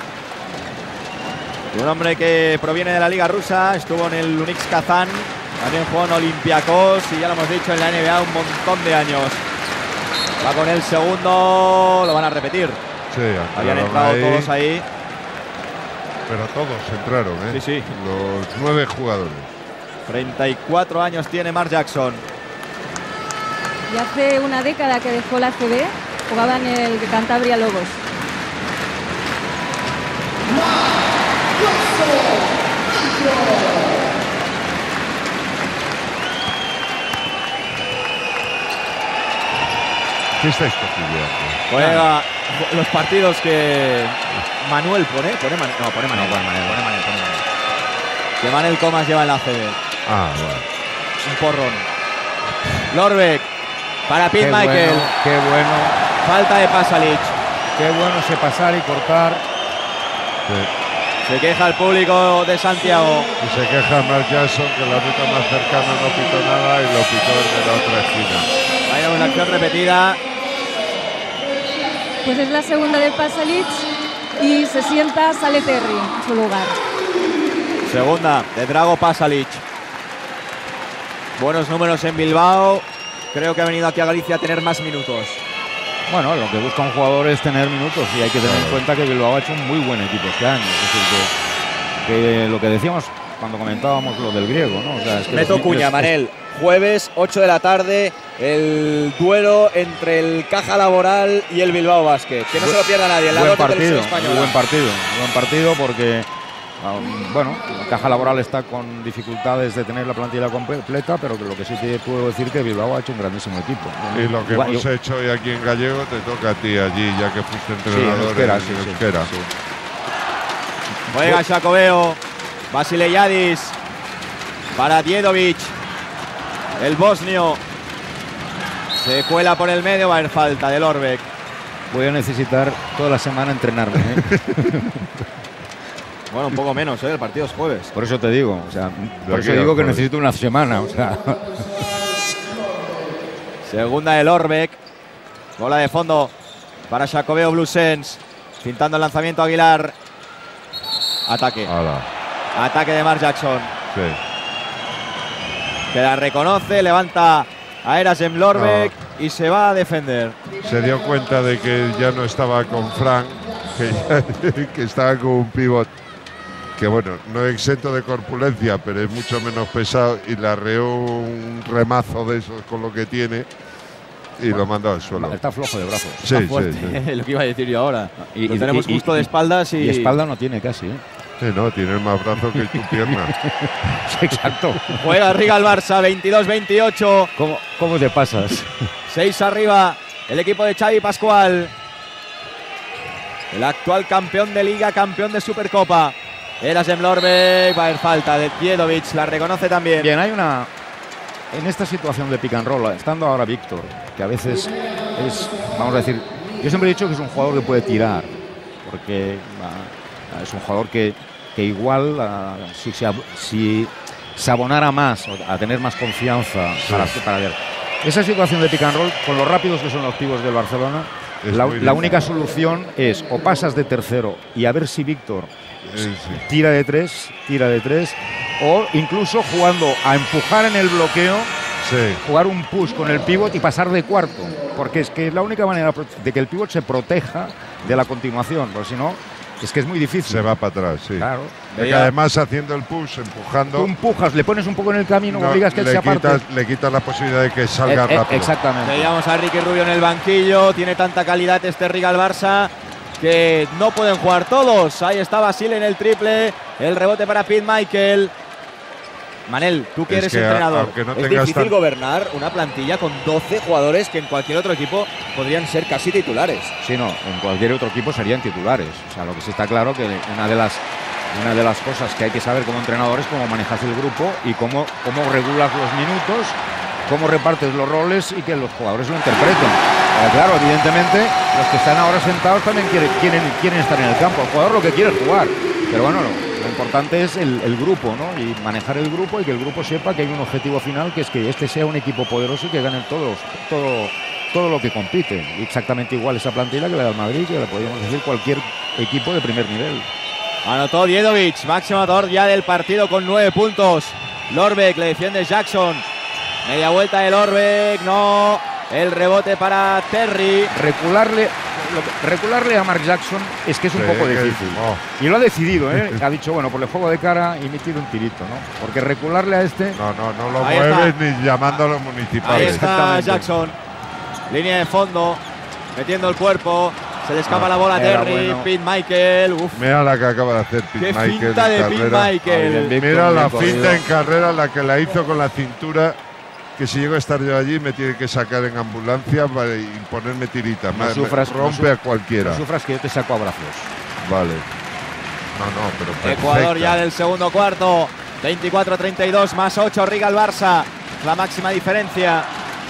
Un hombre que proviene de la Liga Rusa, estuvo en el Unix Kazán, también jugó en Olympiacos y ya lo hemos dicho en la NBA un montón de años. Va con el segundo, lo van a repetir. Sí, habían entrado todos ahí. Pero todos entraron, ¿eh? Sí, sí. Los 9 jugadores. 34 años tiene Mark Jackson. Y hace una década que dejó la ACB, jugaba en el Cantabria Lobos. ¿Qué estáis cogiendo? Juega los partidos que Manuel pone Manuel. Que Manuel Comas lleva en la ACB. Ah, bueno. Un porrón. Lorbeck para Pete Michael. Bueno, qué bueno. Falta de Pasalic. Qué bueno ese pasar y cortar. Sí. Se queja el público de Santiago. Y se queja Mark Jackson que la ruta más cercana no pitó nada y lo pitó desde la otra esquina. Vaya una acción repetida. Pues es la segunda de Pasalic y se sienta Sale Terry en su lugar. Segunda de Drago Pasalic. Buenos números en Bilbao. Creo que ha venido aquí a Galicia a tener más minutos. Bueno, lo que busca un jugador es tener minutos y hay que tener en cuenta que Bilbao ha hecho un muy buen equipo este año. Es decir, que lo que decíamos cuando comentábamos lo del griego, ¿no? O sea, es que Meto cuña, Manel. Jueves, 8 de la tarde, el duelo entre el Caja Laboral y el Bilbao Basket. Que no se lo pierda nadie. En la buen Nota partido, Televisión Española. buen partido porque bueno, la Caja Laboral está con dificultades de tener la plantilla completa, pero que lo que sí te puedo decir que Bilbao ha hecho un grandísimo equipo. Y lo que hemos hecho hoy aquí en Gallego te toca a ti allí, ya que fuiste entrenador en Euskera. Sí. Juega Xacobeo, Vasileyadis para Djedovic, el bosnio. Se cuela por el medio, va a haber falta del Lorbeck. Voy a necesitar toda la semana entrenarme, ¿eh? Bueno, un poco menos, el partido es jueves. Por eso te digo, o sea, por eso digo que necesito una semana, o sea. Segunda de Lorbeck. Bola de fondo para Xacobeo Bluesens. Pintando el lanzamiento Aguilar. Ataque. Hola. Ataque de Mark Jackson. Sí. que la reconoce, levanta a Erasem Lorbek y se va a defender. Se dio cuenta de que ya no estaba con Frank, que estaba con un pívot que, bueno, no es exento de corpulencia, pero es mucho menos pesado, y le arreó un remazo de esos con lo que tiene y lo mandó al suelo. Está flojo de brazos. Sí, sí. Lo que iba a decir yo ahora. Y lo tenemos justo de espaldas y espalda no tiene casi, ¿eh? Sí, no, tiene más brazo que tu pierna. Exacto. Juega Riga el Barça, 22-28. ¿Cómo te pasas? 6 arriba, el equipo de Xavi Pascual. El actual campeón de Liga, campeón de Supercopa. Erasem Lorbek, va a haber falta de Djedovic, la reconoce también. Bien, hay una... En esta situación de pick and roll, estando ahora Víctor, que a veces es, vamos a decir, yo siempre he dicho que es un jugador que puede tirar, porque es un jugador que igual, si se abonara más, a tener más confianza para ver. Esa situación de pick and roll, con los rápidos que son los pibos del Barcelona, la única solución es o pasas de tercero y a ver si Víctor tira de tres, o incluso jugando a empujar en el bloqueo, jugar un push con el pívot y pasar de cuarto, porque es que es la única manera de que el pívot se proteja de la continuación, porque si no, es que es muy difícil. Se va para atrás, sí. Claro. Porque además haciendo el push, empujando... Tú empujas, le pones un poco en el camino, no obligas que él se aparte. Le quitas la posibilidad de que salga rápido. Exactamente. Veíamos a Ricky Rubio en el banquillo, tiene tanta calidad este Riga al Barça que no pueden jugar todos. Ahí está Basile en el triple, el rebote para Pete Michael. Manel, tú que eres entrenador, es difícil gobernar una plantilla con 12 jugadores que en cualquier otro equipo podrían ser casi titulares. Sí, no, en cualquier otro equipo serían titulares. O sea, lo que sí está claro que una de las cosas que hay que saber como entrenador es cómo manejas el grupo y cómo regulas los minutos, cómo repartes los roles y que los jugadores lo interpreten. Claro, evidentemente, los que están ahora sentados también quieren estar en el campo. El jugador lo que quiere es jugar, pero bueno, lo importante es el grupo, ¿no? Y manejar el grupo y que el grupo sepa que hay un objetivo final, que es que este sea un equipo poderoso y que gane todo lo que compite. Y exactamente igual esa plantilla que la del Madrid, que le podríamos decir cualquier equipo de primer nivel. Anotó Djedovic, máximo anotador ya del partido con 9 puntos. Lorbek, le defiende Jackson. Media vuelta de Lorbek, no. El rebote para Terry. Recularle a Mark Jackson es que es un poco difícil. Y lo ha decidido, ¿eh? Ha dicho, bueno, por el juego de cara y me tiro un tirito, ¿no? Porque recularle a este... No lo mueves ni llamando a los municipales. Ahí está Jackson. Línea de fondo, metiendo el cuerpo. Se le escapa la bola a Terry. Bueno. Pete Michael. Uf. Mira la que acaba de hacer Pete Michael. Qué finta de Pete Michael. Mira la finta en carrera, la que la hizo con la cintura. Que si llego a estar yo allí me tiene que sacar en ambulancia para ponerme tirita. Rompe a cualquiera. No sufras que yo te saco a brazos. Vale. No, pero perfecta. Ecuador ya del segundo cuarto. 24-32 más 8 Riga al Barça. La máxima diferencia.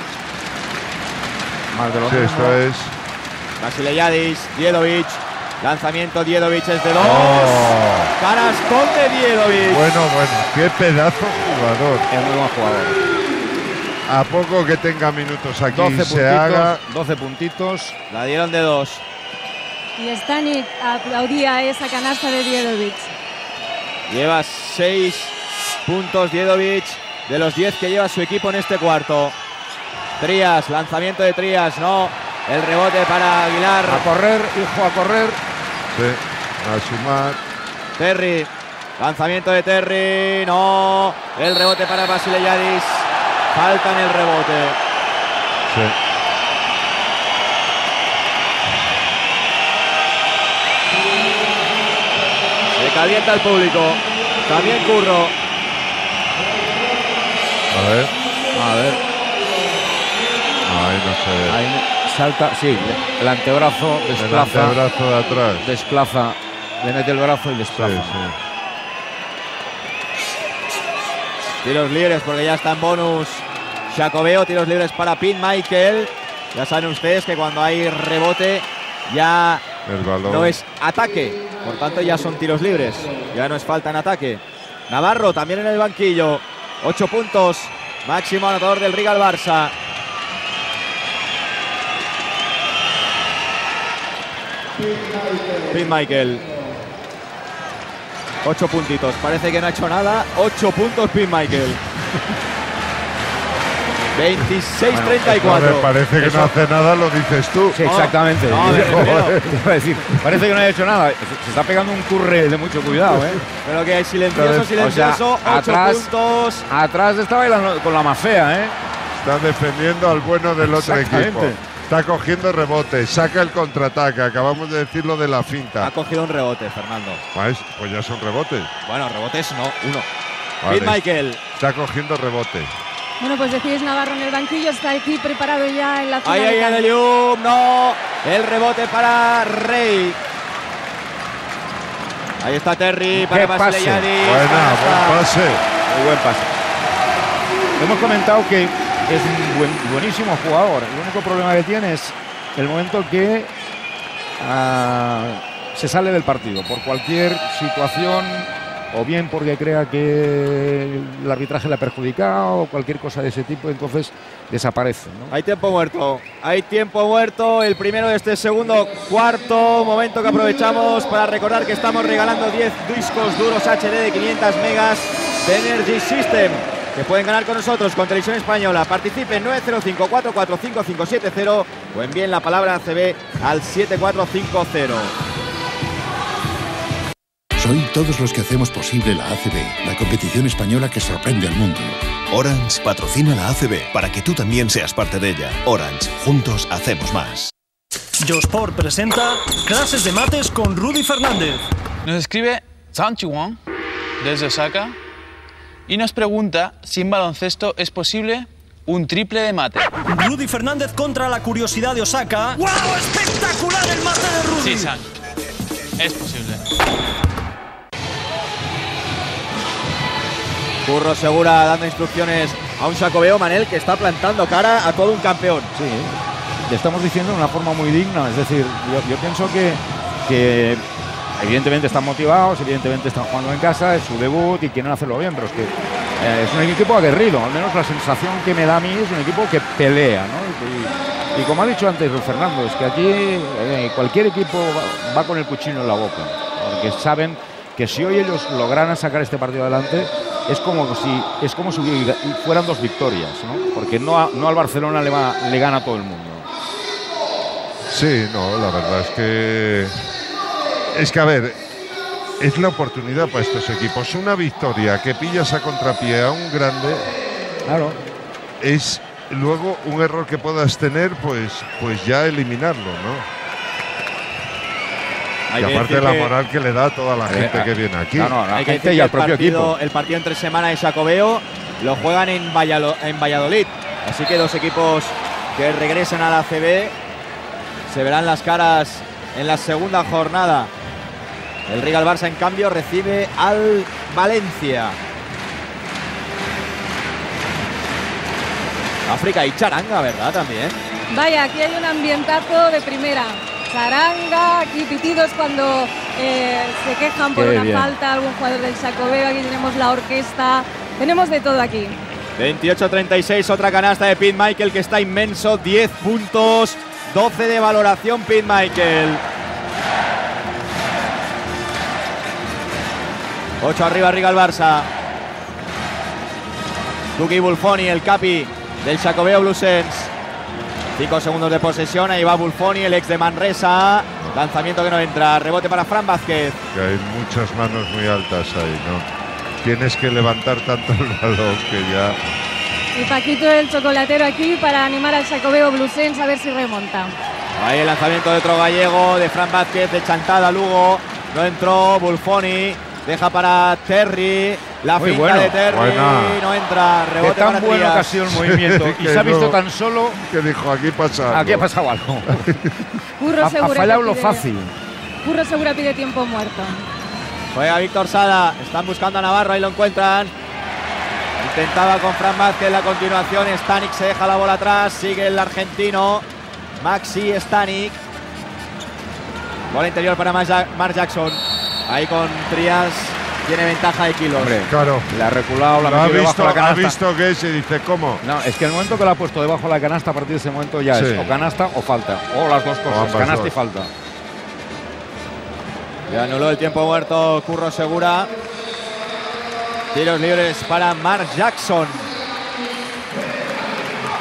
Más de lo mismo. Esto es. Vasilejadis, Djedovic. Lanzamiento, Djedovic es de 2. Carascón de Djedovic. Bueno, qué pedazo jugador. Es muy buen jugador. A poco que tenga minutos aquí 12 puntitos. La dieron de 2. Y Stanik aplaudía esa canasta de Djedovic. Lleva 6 puntos Djedovic de los 10 que lleva su equipo en este cuarto. Trías, lanzamiento de Trías, no. El rebote para Aguilar. A correr, hijo, a correr. Sí, a sumar. Terry, lanzamiento de Terry, no. El rebote para Vasilejadis. Falta en el rebote. Sí. Se calienta el público. También Curro. A ver. Ahí no sé. Ahí salta, sí, el antebrazo desplaza. El antebrazo de atrás. Desplaza, le mete el brazo y desplaza. Sí. Tiros libres porque ya está en bonus Jacobeo, tiros libres para Pete Michael. Ya saben ustedes que cuando hay rebote ya no es ataque, por tanto ya son tiros libres, ya no es falta en ataque. Navarro también en el banquillo, 8 puntos, máximo anotador del Riga al Barça. Pete Michael, 8 puntitos, parece que no ha hecho nada. 8 puntos Pete Michael. 26-34. Me parece que no hace nada, lo dices tú. Sí, exactamente. Te iba a decir, parece que no ha hecho nada. Se está pegando un curre de mucho cuidado, ¿eh? Pero que es silencioso, silencioso. 8 puntos. Atrás está bailando con la más fea, ¿eh? Está defendiendo al bueno del otro equipo. Está cogiendo rebote, saca el contraataque. Acabamos de decirlo de la finta. Ha cogido un rebote, Fernando. Pues ya son rebotes. Bueno, rebotes no, uno. Vale. Pete Michael. Está cogiendo rebote. Bueno, pues decís Navarro en el banquillo, está aquí preparado ya en la zona. Ahí, no. El rebote para Rey. Ahí está Terry para Basile Yadi. Buen pase. Muy buen pase. Hemos comentado que es un buenísimo jugador. El único problema que tiene es el momento que se sale del partido por cualquier situación, o bien porque crea que el arbitraje le ha perjudicado o cualquier cosa de ese tipo, entonces desaparece, ¿no? Hay tiempo muerto, el primero de este segundo cuarto, momento que aprovechamos para recordar que estamos regalando 10 discos duros HD de 500 megas de Energy System, que pueden ganar con nosotros, con Televisión Española. Participen 905-445-570 o envíen la palabra ACB al 7450. Soy todos los que hacemos posible la ACB, la competición española que sorprende al mundo. Orange patrocina la ACB para que tú también seas parte de ella. Orange, juntos hacemos más. Josport presenta Clases de Mates con Rudy Fernández. Nos escribe Zhang Chiwang desde Osaka y nos pregunta si en baloncesto es posible un triple de mate. Rudy Fernández contra la curiosidad de Osaka. ¡Wow! ¡Espectacular el mate de Rudy! Sí, Zhang. Es posible. Curro Segura dando instrucciones a un Xacobeo, Manel, que está plantando cara a todo un campeón. Sí, le estamos diciendo de una forma muy digna. Es decir, yo pienso que evidentemente están motivados, evidentemente están jugando en casa, es su debut y quieren hacerlo bien, pero es que es un equipo aguerrido. Al menos la sensación que me da a mí es un equipo que pelea, ¿no? Y como ha dicho antes Fernando, es que aquí cualquier equipo va con el cuchillo en la boca, porque saben que si hoy ellos lograran sacar este partido adelante, es como si fueran 2 victorias, ¿no? Porque no al Barcelona le gana a todo el mundo. Sí, no, la verdad es que a ver, es la oportunidad para estos equipos. Una victoria que pillas a contrapié a un grande, claro, es luego un error que puedas tener, pues ya eliminarlo, ¿no? Y aparte de la moral que le da a toda la gente que viene aquí. Hay que decir que el partido entre semana de Xacobeo lo juegan en Valladolid. Así que 2 equipos que regresan a la ACB se verán las caras en la segunda jornada. El Rigal Barça, en cambio, recibe al Valencia. África y charanga, ¿verdad? También. Vaya, aquí hay un ambientazo de primera. Charanga, aquí pitidos cuando se quejan por una falta algún jugador del Xacobeo. Aquí tenemos la orquesta, tenemos de todo aquí. 28-36, otra canasta de Pete Michael que está inmenso, 10 puntos, 12 de valoración Pete Michael. 8 arriba Rigal Barça. Tuki Bulfoni, el capi del Xacobeo Bluesens. 5 segundos de posesión, ahí va Bulfoni, el ex de Manresa. Lanzamiento que no entra, rebote para Fran Vázquez. Que hay muchas manos muy altas ahí, ¿no? Tienes que levantar tanto el balón que ya... Y Paquito el chocolatero aquí para animar al Xacobeo Bluesens a ver si remonta. Ahí el lanzamiento de otro gallego, de Fran Vázquez, de chantada Lugo. No entró Bulfoni, deja para Terry. La muy finta bueno, de Terry, no entra, rebote tan para bueno Trías. que ha sido el movimiento y se ha visto tan solo que dijo aquí pasa algo. Aquí ha pasado algo. Curro Segura ha fallado lo fácil. Curro Segura pide tiempo muerto. Juega Víctor Sada, están buscando a Navarro, ahí lo encuentran. Intentaba con Fran Vázquez la continuación, Stanik se deja la bola atrás, sigue el argentino Maxi Stanik. Bola interior para Mark Jackson, ahí con Trías. Tiene ventaja de kilos. Hombre, claro. Le ha reculado, la ha metido debajo de la canasta. Ha visto que se dice, ¿cómo? No, es que el momento que la ha puesto debajo de la canasta, a partir de ese momento ya es o canasta o falta. O las dos cosas, canasta y falta. Ya anuló el tiempo muerto Curro Segura. Tiros libres para Mark Jackson.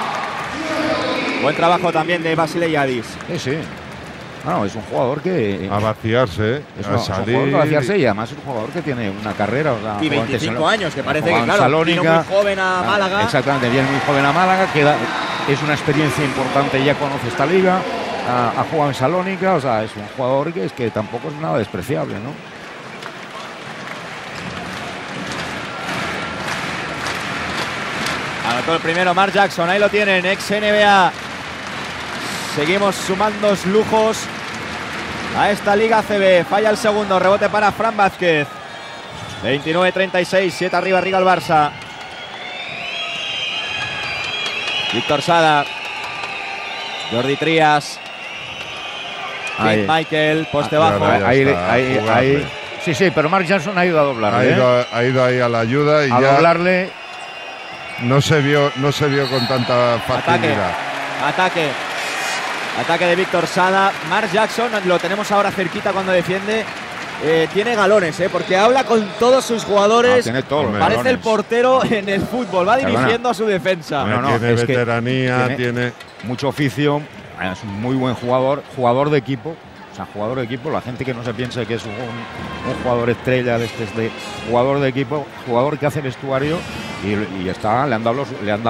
Buen trabajo también de Vasilevich. Sí. No, es un jugador que... A vaciarse, es a un salir. jugador a vaciarse y además es un jugador que tiene una carrera. O sea, y 25 años, que parece que, claro, Salónica, vino muy joven a Málaga. Exactamente, viene muy joven a Málaga, es una experiencia importante, ya conoce esta liga, ha jugado en Salónica, o sea, es un jugador que tampoco es nada despreciable, ¿no? Anotó el primero Mark Jackson, ahí lo tienen, ex NBA. Seguimos sumando lujos a esta Liga ACB. Falla el segundo, rebote para Fran Vázquez. 29-36, 7 arriba el Barça. Víctor Sada, Jordi Trías, Pete Michael, poste bajo. Ahí. Sí, pero Mark Jackson ha ido a doblarle. Ha ido ahí a la ayuda y a ya doblarle. No se vio con tanta facilidad. Ataque de Víctor Sada. Mark Jackson, lo tenemos ahora cerquita cuando defiende. Tiene galones, porque habla con todos sus jugadores. Tiene todos los Parece galones. El portero en el fútbol. Va dirigiendo a su defensa. Tiene veteranía, tiene mucho oficio. Es un muy buen jugador de equipo. O sea, jugador de equipo. La gente que no se piense que es un jugador estrella de jugador de equipo, jugador que hace vestuario y le han dado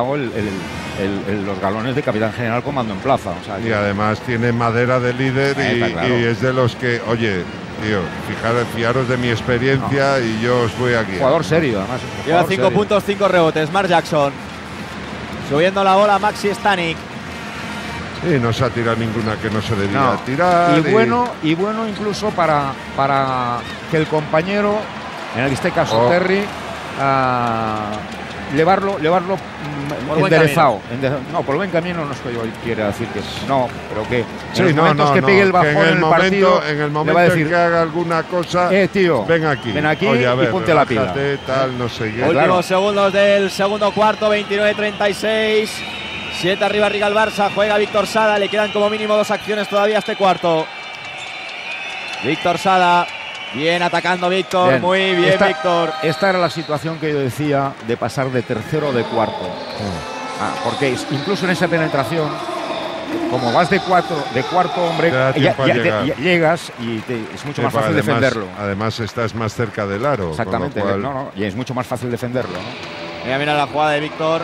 los galones de capitán general con mando en plaza. O sea, y además tiene madera de líder y es de los que, oye, tío, fiaros de mi experiencia y yo os voy aquí. Jugador serio, además. Lleva 5 puntos, 5 rebotes. Mark Jackson. Subiendo la bola Maxi Stanik. Sí, no se ha tirado ninguna que no se debía tirar. Y bueno incluso para que el compañero, en este caso Terry, llevarlo enderezado. No, por buen camino no es que yo quiera decir que no, pero que en los momentos que pegue el bajón en el partido, en el momento le va a decir, que haga alguna cosa, tío, ven aquí oye, a ver, y ponte la pila. Tal, no sé qué. Últimos segundos del segundo cuarto, 29-36. 7 arriba el Barça, juega Víctor Sada, le quedan como mínimo 2 acciones todavía a este cuarto. Víctor Sada, bien atacando Víctor, muy bien Víctor. Esta era la situación que yo decía de pasar de tercero o de cuarto. Porque incluso en esa penetración, como vas de cuarto hombre, llegas y es mucho más fácil defenderlo. Además estás más cerca del aro. Exactamente, y es mucho más fácil defenderlo, ¿no? Mira la jugada de Víctor.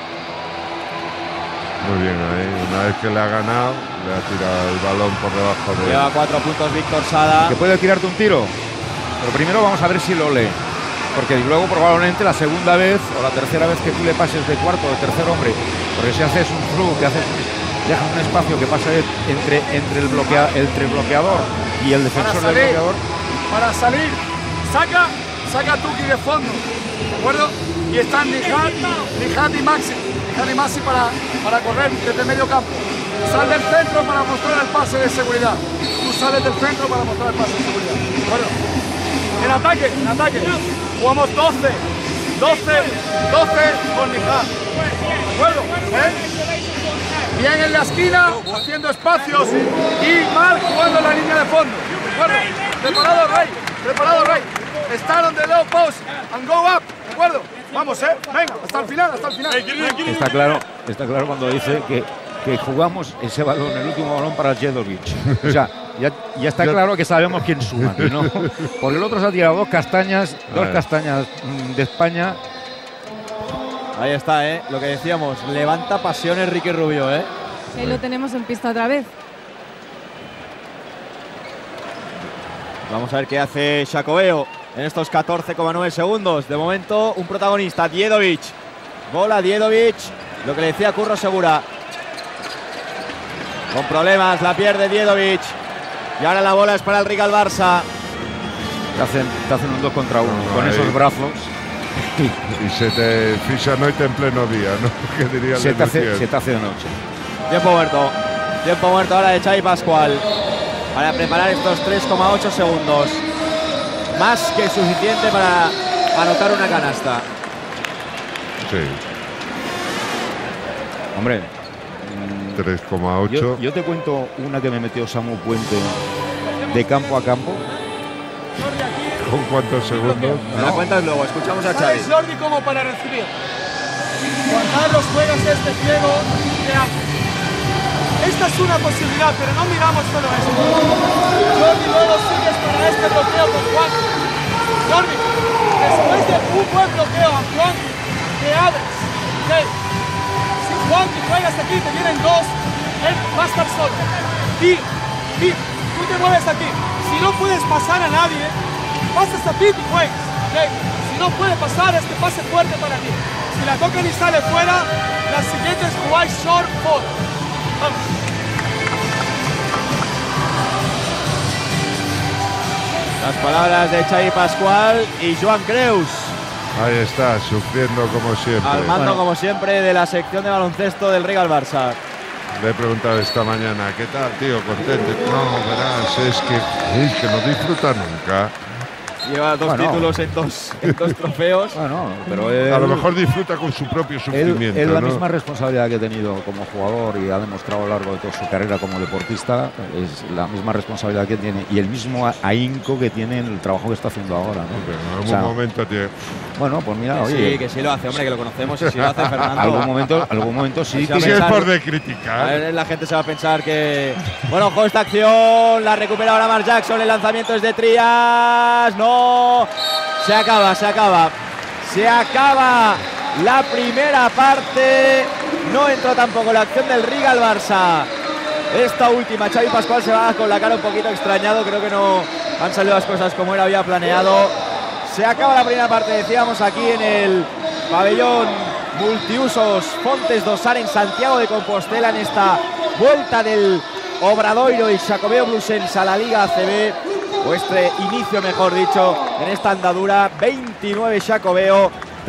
Muy bien ahí, una vez que le ha ganado, le ha tirado el balón por debajo de... Lleva 4 puntos Víctor Sada. Que puede tirarte un tiro, pero primero vamos a ver si lo lee, porque luego probablemente la segunda vez o la tercera vez que tú le pases de cuarto o de tercer hombre, porque si haces un through, dejas un espacio que pasa entre el bloqueador y el defensor del bloqueador. Para salir, saca Tuki de fondo, ¿de acuerdo? Y están Nihat y Maxi. Maxi para correr desde medio campo. Sal del centro para mostrar el pase de seguridad. Tú sales del centro para mostrar el pase de seguridad. Bueno, en ataque. Jugamos 12 con Nihat. ¿De acuerdo? Bien en la esquina, haciendo espacios y mal jugando en la línea de fondo. ¿De acuerdo? Preparado, Rey. Start on the low post and go up. ¿De acuerdo? Vamos, venga, hasta el final. Está claro cuando dice que jugamos ese balón, el último balón para Jedovic. O sea, ya está claro que sabemos quién suma, ¿no? Porque el otro se ha tirado dos castañas de España. Ahí está, lo que decíamos, levanta pasiones Ricky Rubio, Ahí lo tenemos en pista otra vez. Vamos a ver qué hace Xacobeo en estos 14,9 segundos. De momento, un protagonista, Djedovic. Bola Djedovic, lo que le decía Curro Segura. Con problemas, la pierde Djedovic. Y ahora la bola es para el Real Barça. Te hacen un 2 contra 1 con esos brazos. Y se te ficha noche en pleno día, ¿no? ¿Qué diría se te hace de noche. Tiempo muerto ahora de Xavi Pascual para preparar estos 3,8 segundos. Más que suficiente para anotar una canasta. Sí. Hombre, 3,8. Yo te cuento una que me metió Samu Puente de campo a campo. ¿Con cuántos segundos? La cuentas luego, escuchamos a Xavi. ¿Sabes, Jordi, cómo para recibir? Juan Carlos juegas este ciego, ¿qué hace? Esta es una posibilidad, pero no miramos solo esto. Jordi, luego sigues para este bloqueo con Juan. Jordi, después de un buen bloqueo a Juan, te abres. ¿Okay? Si Juan que juegas aquí, te vienen dos, él va a estar solo. Y tú te mueves aquí. Si no puedes pasar a nadie, pasas a Pete y juegas. ¿Okay? Si no puede pasar, este pase fuerte para ti. Si la tocan y sale fuera, la siguiente es jugáis short foot. Vamos. Las palabras de Xavi Pascual y Joan Creus. Ahí está, sufriendo como siempre. Al mando, como siempre, de la sección de baloncesto del Rigal Barça. Le he preguntado esta mañana, ¿qué tal, tío? ¿Contento? No, verás, es que no disfruta nunca. Lleva dos títulos en dos trofeos. Bueno, pero a lo mejor disfruta con su propio sufrimiento. Es la ¿no? misma responsabilidad que ha tenido como jugador y ha demostrado a lo largo de toda su carrera como deportista. Es la misma responsabilidad que tiene y el mismo ahínco que tiene en el trabajo que está haciendo ahora, ¿no? En algún momento tiene... Bueno, pues mira, que oye. Sí, que sí lo hace, hombre, que lo conocemos y sí lo hace Fernando. Algún momento sí. Si es por de criticar. A ver, la gente se va a pensar que... Bueno, ojo esta acción, la recupera ahora Mark Jackson, el lanzamiento es de Trías, no... Se acaba la primera parte. No entró tampoco la acción del Rigal Barça. Esta última, Xavi Pascual se va con la cara un poquito extrañado. Creo que no han salido las cosas como él había planeado. Se acaba la primera parte, decíamos, aquí en el pabellón multiusos Fontes do Sar en Santiago de Compostela, en esta vuelta del Obradoiro y Xacobeo Bluesense a la Liga ACB. O este inicio, mejor dicho, en esta andadura. 29 Xacobeo,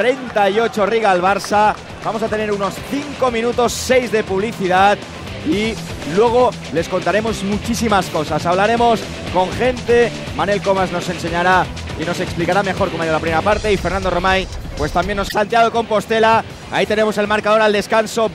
38 Rigal Barça. Vamos a tener unos 5 minutos, 6 de publicidad y luego les contaremos muchísimas cosas. Hablaremos con gente, Manel Comas nos enseñará y nos explicará mejor cómo ha ido la primera parte y Fernando Romay pues también nos ha Santiago de Compostela. Ahí tenemos el marcador al descanso,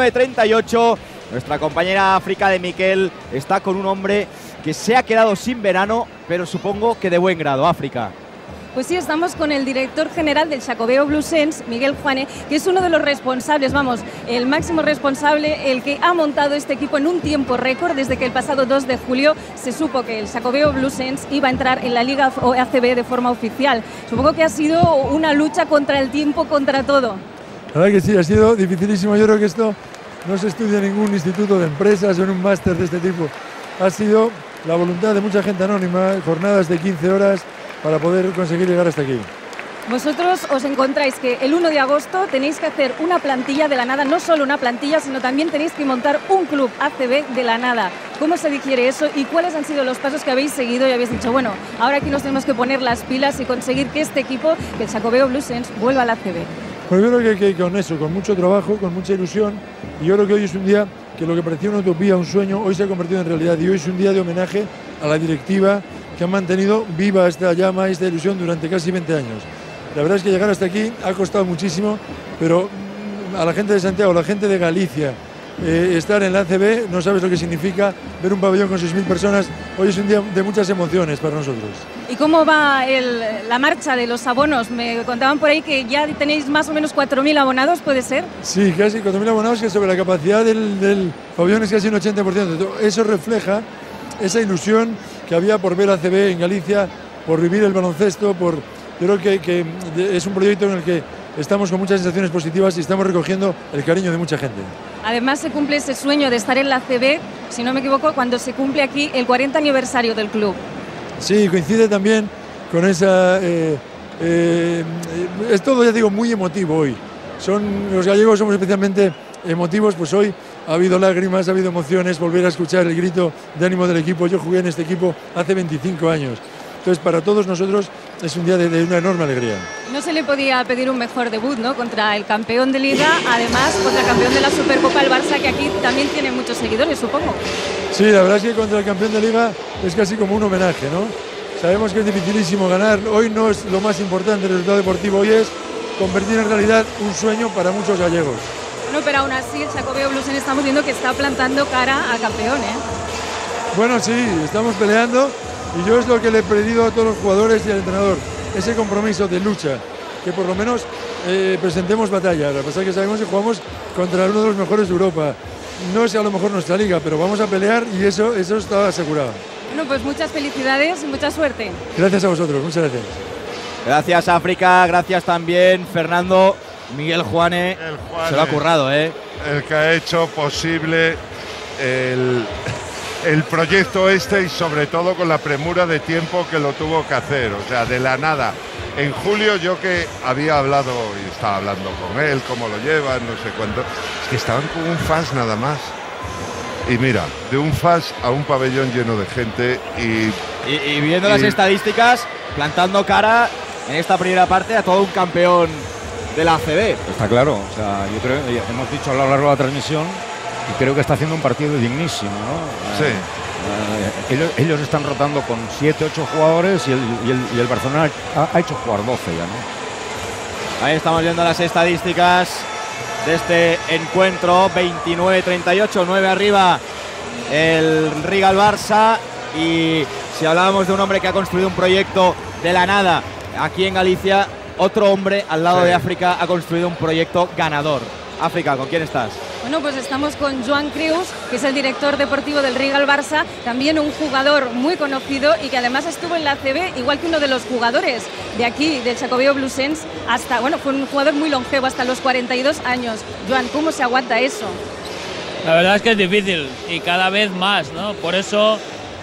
29-38. Nuestra compañera África de Miquel está con un hombre que se ha quedado sin verano, pero supongo que de buen grado. África. Pues sí, estamos con el director general del Xacobeo Bluesense, Miguel Juane, que es uno de los responsables, vamos, el máximo responsable, el que ha montado este equipo en un tiempo récord. Desde que el pasado 2 de julio se supo que el Xacobeo Bluesense iba a entrar en la Liga ACB de forma oficial. Supongo que ha sido una lucha contra el tiempo, contra todo. La verdad que sí, ha sido dificilísimo. Yo creo que esto no se estudia en ningún instituto de empresas o en un máster de este tipo. Ha sido la voluntad de mucha gente anónima, jornadas de 15 horas para poder conseguir llegar hasta aquí. Vosotros os encontráis que el 1 de agosto tenéis que hacer una plantilla de la nada, no solo una plantilla, sino también tenéis que montar un club ACB de la nada. ¿Cómo se digiere eso y cuáles han sido los pasos que habéis seguido y habéis dicho, bueno, ahora aquí nos tenemos que poner las pilas y conseguir que este equipo, que el Xacobeo Bluesense, vuelva a la ACB? Pues yo creo que con eso, con mucho trabajo, con mucha ilusión, y yo creo que hoy es un día que lo que parecía una utopía, un sueño, hoy se ha convertido en realidad y hoy es un día de homenaje a la directiva que ha mantenido viva esta llama, esta ilusión durante casi 20 años. La verdad es que llegar hasta aquí ha costado muchísimo, pero a la gente de Santiago, a la gente de Galicia, estar en la ACB, no sabes lo que significa ver un pabellón con 6.000 personas. Hoy es un día de muchas emociones para nosotros. ¿Y cómo va la marcha de los abonos? Me contaban por ahí que ya tenéis más o menos 4.000 abonados, ¿puede ser? Sí, casi 4.000 abonados, que sobre la capacidad del pabellón es casi un 80%. Eso refleja esa ilusión que había por ver ACB en Galicia, por vivir el baloncesto, yo creo que es un proyecto en el que estamos con muchas sensaciones positivas y estamos recogiendo el cariño de mucha gente. Además se cumple ese sueño de estar en la ACB, si no me equivoco, cuando se cumple aquí el 40 aniversario del club. Sí, coincide también con esa... es todo, ya digo, muy emotivo hoy. Los gallegos somos especialmente emotivos, pues hoy ha habido lágrimas, ha habido emociones, volver a escuchar el grito de ánimo del equipo. Yo jugué en este equipo hace 25 años. Entonces, para todos nosotros es un día de una enorme alegría. No se le podía pedir un mejor debut, ¿no? Contra el campeón de Liga, además contra el campeón de la Supercopa, el Barça, que aquí también tiene muchos seguidores, supongo. Sí, la verdad es que contra el campeón de Liga es casi como un homenaje, ¿no? Sabemos que es dificilísimo ganar. Hoy no es lo más importante el resultado deportivo, hoy es convertir en realidad un sueño para muchos gallegos. Bueno, pero aún así el Xacobeo Bluesense estamos viendo que está plantando cara al campeón, ¿eh? Bueno, sí, estamos peleando. Y yo es lo que le he pedido a todos los jugadores y al entrenador, ese compromiso de lucha, que por lo menos presentemos batalla. Lo que pasa es que sabemos que jugamos contra uno de los mejores de Europa, no es a lo mejor nuestra liga, pero vamos a pelear y eso está asegurado. Bueno, pues muchas felicidades y mucha suerte. Gracias a vosotros, muchas gracias. Gracias, África, gracias también, Fernando. Miguel Juane, se lo ha currado, ¿eh? El que ha hecho posible el proyecto este y sobre todo con la premura de tiempo que lo tuvo que hacer, o sea, de la nada. En julio yo que había hablado y estaba hablando con él, cómo lo llevan, no sé cuánto, es que estaban con un FAS nada más. Y mira, de un FAS a un pabellón lleno de gente y viendo las estadísticas, plantando cara en esta primera parte a todo un campeón de la ACB. Está claro, o sea, yo creo, hemos dicho a lo largo de la transmisión, y creo que está haciendo un partido dignísimo, ¿no? Sí. Ellos están rotando con 7, 8 jugadores y el Barcelona ha hecho jugar 12 ya, ¿no? Ahí estamos viendo las estadísticas de este encuentro. 29-38, 9 arriba el Rigal Barça. Y si hablábamos de un hombre que ha construido un proyecto de la nada aquí en Galicia, otro hombre al lado de África ha construido un proyecto ganador. África, ¿con quién estás? Bueno, pues estamos con Joan Creus, que es el director deportivo del Rigal Barça, también un jugador muy conocido y que además estuvo en la ACB, igual que uno de los jugadores de aquí, del Xacobeo Blusens, hasta, bueno, fue un jugador muy longevo, hasta los 42 años. Joan, ¿cómo se aguanta eso? La verdad es que es difícil y cada vez más, ¿no? Por eso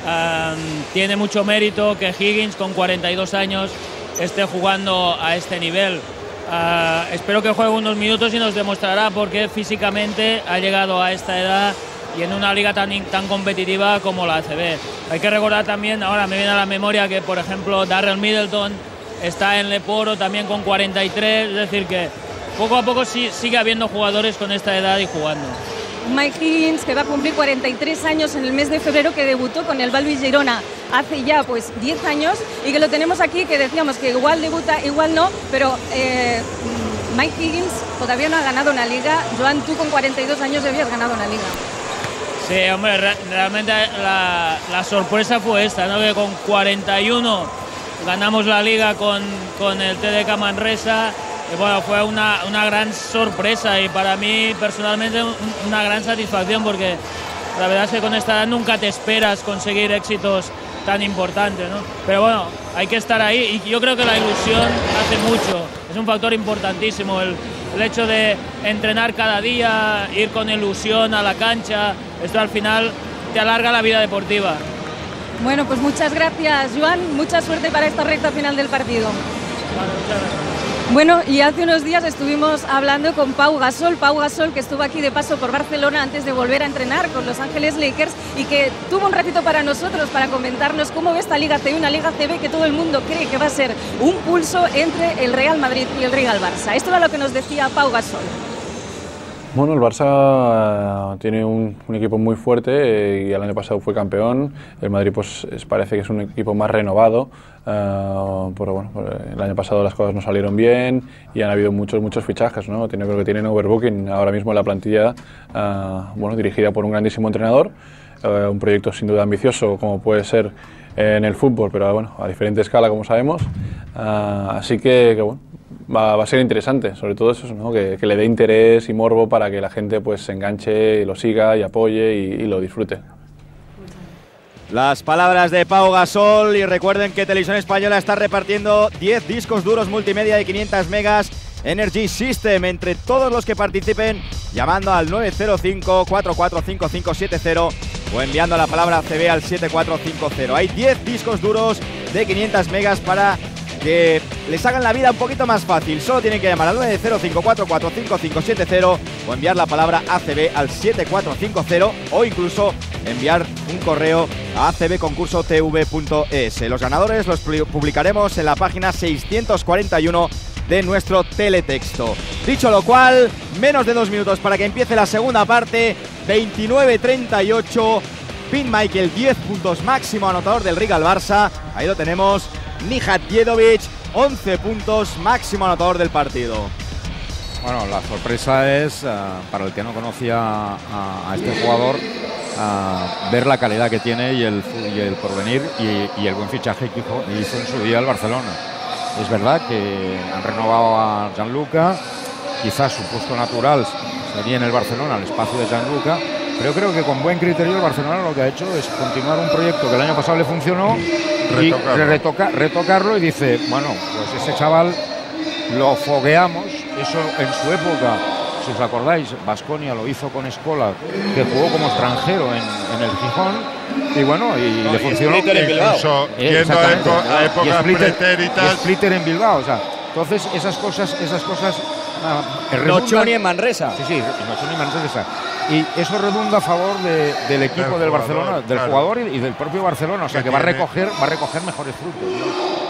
tiene mucho mérito que Higgins, con 42 años, esté jugando a este nivel. Espero que juegue unos minutos y nos demostrará por qué físicamente ha llegado a esta edad y en una liga tan competitiva como la ACB. Hay que recordar también, ahora me viene a la memoria, que por ejemplo Darrell Middleton está en Leporo también con 43, es decir que poco a poco sigue habiendo jugadores con esta edad y jugando. Mike Higgins, que va a cumplir 43 años en el mes de febrero, que debutó con el Valvi Girona hace ya pues 10 años y que lo tenemos aquí, que decíamos que igual debuta, igual no, pero Mike Higgins todavía no ha ganado una liga. Joan, tú con 42 años ya habías ganado una liga. Sí, hombre, realmente la sorpresa fue esta, ¿no? Que con 41 ganamos la liga con el TDK Manresa. Y bueno, fue una gran sorpresa y para mí personalmente una gran satisfacción, porque la verdad es que con esta edad nunca te esperas conseguir éxitos tan importantes, ¿no? Pero bueno, hay que estar ahí y yo creo que la ilusión hace mucho, es un factor importantísimo el hecho de entrenar cada día, ir con ilusión a la cancha, esto al final te alarga la vida deportiva. Bueno, pues muchas gracias, Joan, mucha suerte para esta recta final del partido. Vale, muchas gracias. Bueno, y hace unos días estuvimos hablando con Pau Gasol, que estuvo aquí de paso por Barcelona antes de volver a entrenar con Los Ángeles Lakers y que tuvo un ratito para nosotros, para comentarnos cómo ve esta Liga CB, una Liga CB que todo el mundo cree que va a ser un pulso entre el Real Madrid y el Rigal Barça. Esto era lo que nos decía Pau Gasol. Bueno, el Barça tiene un equipo muy fuerte y el año pasado fue campeón. El Madrid pues parece que es un equipo más renovado, pero bueno, el año pasado las cosas no salieron bien y han habido muchos fichajes, ¿no? Creo que tienen overbooking ahora mismo en la plantilla, bueno, dirigida por un grandísimo entrenador, un proyecto sin duda ambicioso como puede ser en el fútbol, pero bueno, a diferente escala como sabemos, así que bueno, va a ser interesante, sobre todo eso, ¿no? Que le dé interés y morbo para que la gente pues se enganche y lo siga y apoye y lo disfrute. Las palabras de Pau Gasol, y recuerden que Televisión Española está repartiendo 10 discos duros multimedia de 500 megas Energy System entre todos los que participen llamando al 905-445570 o enviando la palabra CB al 7450. Hay 10 discos duros de 500 megas para que les hagan la vida un poquito más fácil. Solo tienen que llamar al 905-445570 o enviar la palabra ACB al 7450 o incluso enviar un correo a acbconcursotv.es. Los ganadores los publicaremos en la página 641 de nuestro teletexto. Dicho lo cual, menos de 2 minutos para que empiece la segunda parte. 29-38. Pin Michael, 10 puntos, máximo anotador del Rigal Barça. Ahí lo tenemos. Nihat Djedovic, 11 puntos, máximo anotador del partido. Bueno, la sorpresa es, para el que no conocía a este jugador, ver la calidad que tiene y el porvenir y el buen fichaje que hizo en su día el Barcelona. Es verdad que han renovado a Gianluca, quizás su puesto natural sería en el Barcelona, el espacio de Gianluca, Pero yo creo que con buen criterio el Barcelona lo que ha hecho es continuar un proyecto que el año pasado le funcionó y retocarlo y dice, bueno, pues este chaval lo fogueamos. Eso en su época, si os acordáis, Baskonia lo hizo con Escola, que jugó como extranjero en el Gijón, y bueno, y le funcionó. Incluso yendo a épocas pretéritas. Y Splitter en Bilbao, o sea, entonces esas cosas Nochoni en Manresa. Sí, Nochoni en Manresa. Y eso redunda a favor del equipo del Barcelona, del jugador y del propio Barcelona, o sea que va a recoger mejores frutos, ¿no?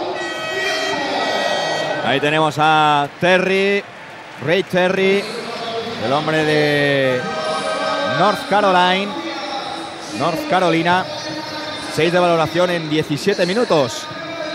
Ahí tenemos a Terry, Ray Terry, el hombre de North Carolina, 6 de valoración en 17 minutos.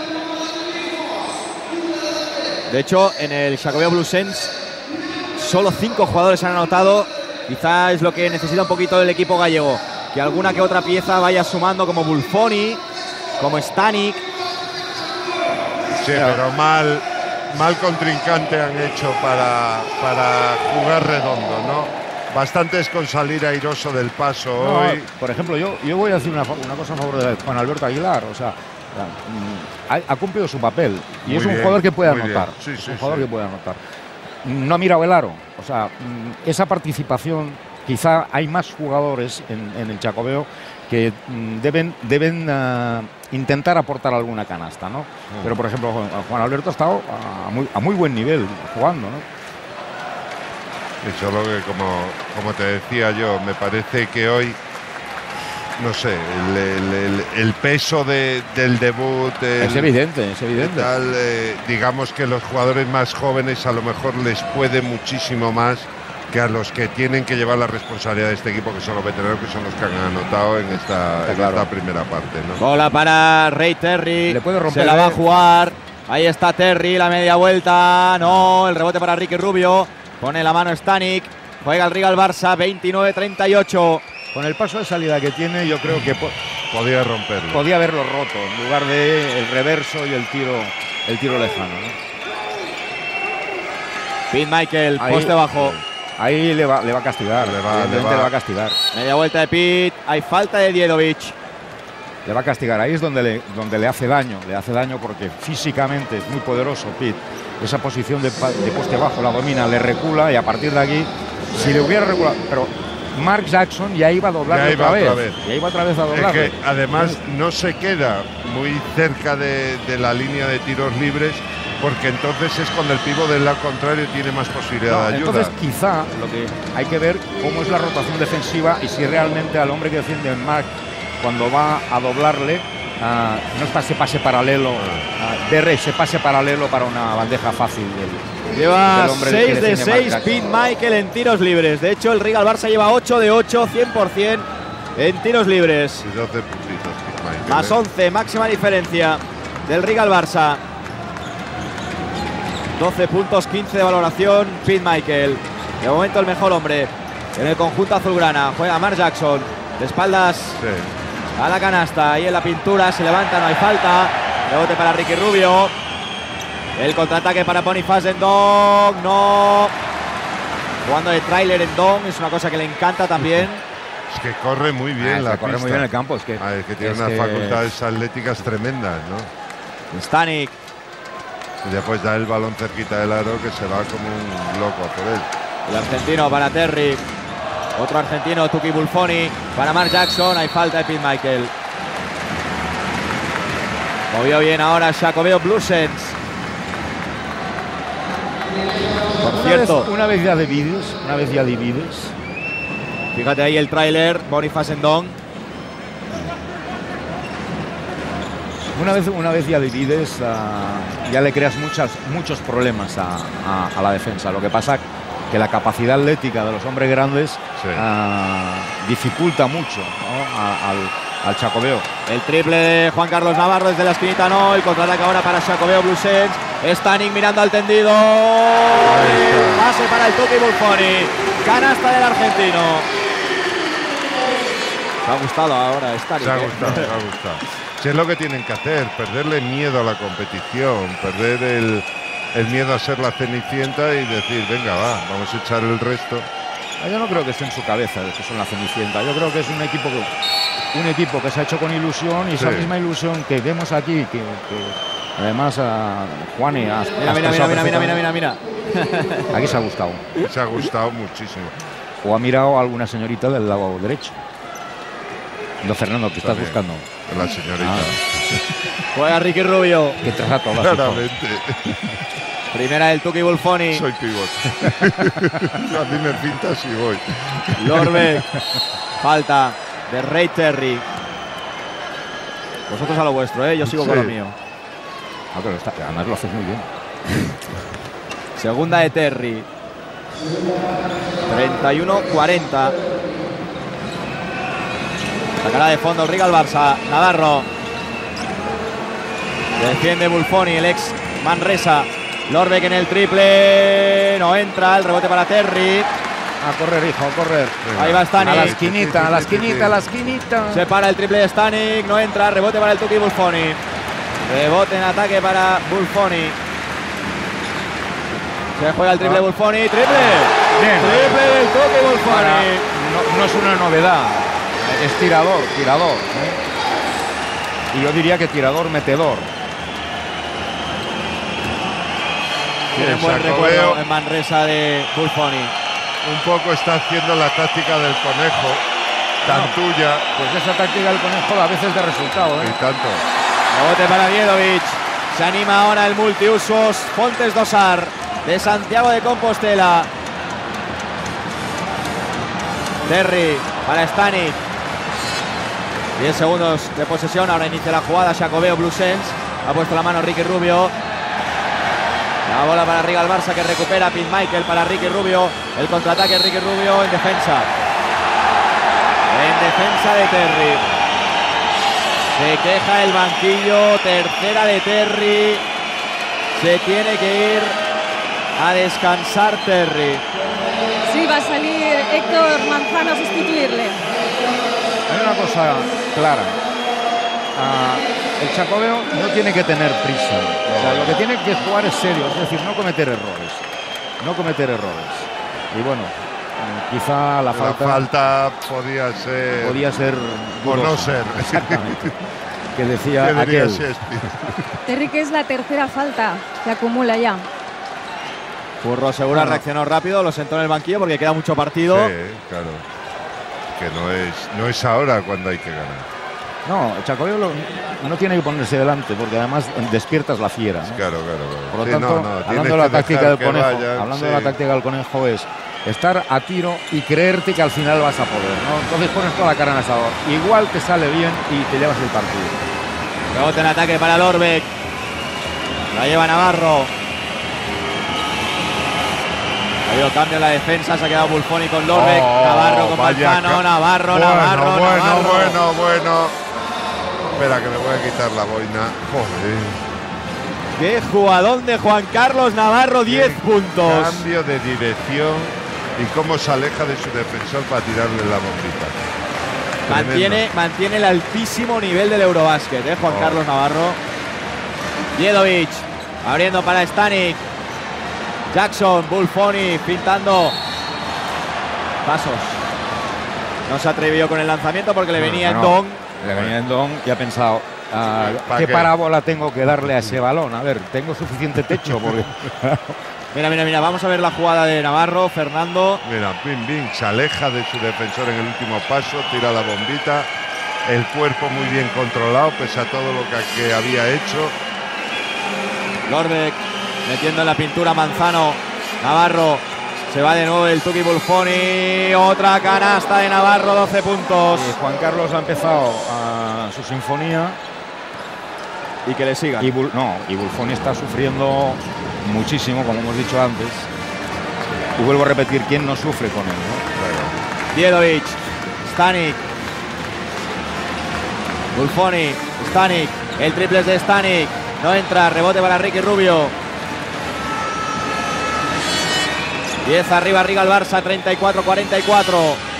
De hecho, en el Xacobeo Bluesens solo 5 jugadores han anotado. Quizá es lo que necesita un poquito el equipo gallego, que alguna que otra pieza vaya sumando, como Buffoni, como Stanik. Sí, pero mal contrincante han hecho para jugar redondo, ¿no? Bastantes con salir airoso del paso hoy. Por ejemplo, yo voy a decir una cosa a favor de Juan Alberto Aguilar, o sea, ha cumplido su papel y es un jugador que puede anotar. Un jugador que puede anotar. No ha mirado el aro, o sea, esa participación, quizá hay más jugadores en el Xacobeo que deben intentar aportar alguna canasta, ¿no? Pero, por ejemplo, Juan Alberto ha estado a muy buen nivel jugando, ¿no? Y solo que, como te decía yo, me parece que hoy, no sé, el peso del debut... Es evidente. Tal, digamos que los jugadores más jóvenes a lo mejor les puede muchísimo más que a los que tienen que llevar la responsabilidad de este equipo, que son los veteranos, que son los que han anotado en esta primera parte, ¿no? Bola para Ray Terry. Le puede romper. Se la va a jugar. Ahí está Terry, la media vuelta. No, el rebote para Ricky Rubio. Pone la mano Stanik. Juega el Rigal Barça, 29-38. Con el paso de salida que tiene, yo creo que podía romperlo. Podía haberlo roto, en lugar de el reverso y el tiro lejano, ¿no? Pete Michael, poste bajo. Ahí le va a castigar. Le va a castigar. Media vuelta de Pete. Hay falta de Djedovic. Le va a castigar. Ahí es donde le hace daño. Le hace daño porque físicamente es muy poderoso Pete. Esa posición de poste bajo la domina, le recula y a partir de aquí, si le hubiera reculado. Pero Mark Jackson ya iba a doblar otra vez. Ya iba otra vez a doblar. Es que además no se queda muy cerca de la línea de tiros libres, porque entonces es cuando el pívot del lado contrario tiene más posibilidad de ayuda. Entonces quizá lo que hay que ver cómo es la rotación defensiva y si realmente al hombre que defiende el Mark, cuando va a doblarle, no se pase paralelo, se pase paralelo para una bandeja fácil. Lleva 6 de 6 Pete Michael en tiros libres. De hecho, el Rigal Barça lleva 8 de 8, 100% en tiros libres. Y 12 puntitos Pete Michael. Más 11, máxima diferencia del Rigal Barça. 12 puntos, 15 de valoración, Pete Michael. De momento el mejor hombre en el conjunto azulgrana. Juega Mark Jackson, de espaldas a la canasta. Ahí en la pintura, se levanta, no hay falta. Rebote para Ricky Rubio. El contraataque para Boniface en Dong. No. Jugando de tráiler en Dong, es una cosa que le encanta también. Es que corre muy bien la pista. Corre muy bien el campo. Es que tiene unas facultades atléticas tremendas, ¿no? Stanik. Y después da el balón cerquita del aro, que se va como un loco por él. El argentino para Terry. Otro argentino, Tuki Buffoni. Para Mark Jackson, hay falta de Pete Michael. Movió bien ahora Xacobeo Bluesens. Por cierto, una vez ya divides. Fíjate ahí el tráiler, Boniface Ndong. Una vez ya divides, ya le creas muchos problemas a la defensa. Lo que pasa que la capacidad atlética de los hombres grandes dificulta mucho, ¿no? al Xacobeo. El triple de Juan Carlos Navarro desde la esquinita, no. El contraataque ahora para Xacobeo Bluesens. Stanik mirando al tendido. Pase para el Tuki Buffoni. Canasta del argentino. ¿Te ha gustado ahora Stanik? Se ha gustado. Si es lo que tienen que hacer, perderle miedo a la competición, perder el miedo a ser la cenicienta y decir, venga, vamos a echar el resto. Yo no creo que esté en su cabeza, que son la Cenicienta. Yo creo que es un equipo que se ha hecho con ilusión y esa misma ilusión que vemos aquí, que además a Juani Mira. Aquí se ha gustado. Se ha gustado muchísimo. O ha mirado a alguna señorita del lado derecho. No, Fernando, ¿qué estás buscando? La señorita. Juega Ricky Rubio. Que trato claramente. Primera del Tuki Buffoni. Soy pivot. A mí me pintas y voy. Lorbeck. Falta de Ray Terry. Vosotros a lo vuestro, ¿eh? Yo sigo con lo mío. Pero además lo haces muy bien. Segunda de Terry. 31-40. Sacará de fondo el Rigal Barça. Navarro. Defiende Buffoni, el ex Manresa. Lorbeck en el triple. No entra. El rebote para Terry. A correr, hijo, a correr. Ahí va Stanik. A la esquinita, a la esquinita, a la esquinita. Se para el triple de Stanik. No entra. Rebote para el Tuki Buffoni. Rebote en ataque para Buffoni. Se juega el triple Buffoni. ¡Triple! Bien. Triple del Tuki Buffoni. No es una novedad. Es tirador. Y yo diría que tirador metedor. Tiene un buen recuerdo en Manresa de Buffoni. Un poco está haciendo la táctica del conejo, tan tuya. Pues esa táctica del conejo a veces de resultado. Y tanto. Rebote para Diedovic. Se anima ahora el multiusos Fontes Dosar de Santiago de Compostela. Terry para Stanik. 10 segundos de posesión. Ahora inicia la jugada. Xacobeo Bluesens. Ha puesto la mano Ricky Rubio. La bola para Rigal Barça que recupera Pete Michael para Ricky Rubio. El contraataque Ricky Rubio en defensa. En defensa de Terry. Se queja el banquillo. Tercera de Terry. Se tiene que ir a descansar Terry. Sí, va a salir Héctor Manzano a sustituirle. Hay una cosa clara. El Xacobeo no tiene que tener prisa. O sea, lo que tiene que jugar es serio, es decir, no cometer errores. Y bueno, quizá la falta podía ser o no ser. Exactamente. Que decía aquel. Terry, que es la tercera falta que acumula ya. Curro Segura reaccionó rápido, lo sentó en el banquillo porque queda mucho partido. Sí, claro. Que no es ahora cuando hay que ganar. No, el Xacobeo no tiene que ponerse delante porque además despiertas la fiera, ¿no? Claro. Por lo tanto, hablando de la táctica del conejo, de la táctica del conejo es estar a tiro y creerte que al final vas a poder, ¿no? Entonces pones toda la cara en el asador. Igual te sale bien y te llevas el partido. Rebote en ataque para Lorbeck. La lleva Navarro. Ha habido cambio en la defensa, se ha quedado Buffoni con Lorbeck. Navarro con Manzano. Navarro. Bueno. Espera que me voy a quitar la boina. Joder. Qué jugadón de Juan Carlos Navarro, 10 puntos. Cambio de dirección y cómo se aleja de su defensor para tirarle la bombita. Mantiene el altísimo nivel del Eurobásquet, Juan Carlos Navarro. Diedovic abriendo para Stanik. Jackson, Buffoni pintando pasos. No se atrevió con el lanzamiento porque le venía en don. Le venía en don y ha pensado, ¿qué parábola tengo que darle a ese balón? A ver, tengo suficiente techo porque... Mira, vamos a ver la jugada de Navarro, Fernando. Mira, Bing, se aleja de su defensor en el último paso, tira la bombita, el cuerpo muy bien controlado, pese a todo lo que había hecho. Lorbeck metiendo en la pintura Manzano. Navarro, se va de nuevo el Tuki Buffoni. Otra canasta de Navarro, 12 puntos. Y Juan Carlos ha empezado su sinfonía. Y que le sigan. Y Buffoni está sufriendo muchísimo, como hemos dicho antes. Y vuelvo a repetir, ¿quién no sufre con él, ¿no? Diedovic, Stanik. Buffoni, Stanik. El triple es de Stanik. No entra, rebote para Ricky Rubio. 10 arriba Rigal Barça, 34-44.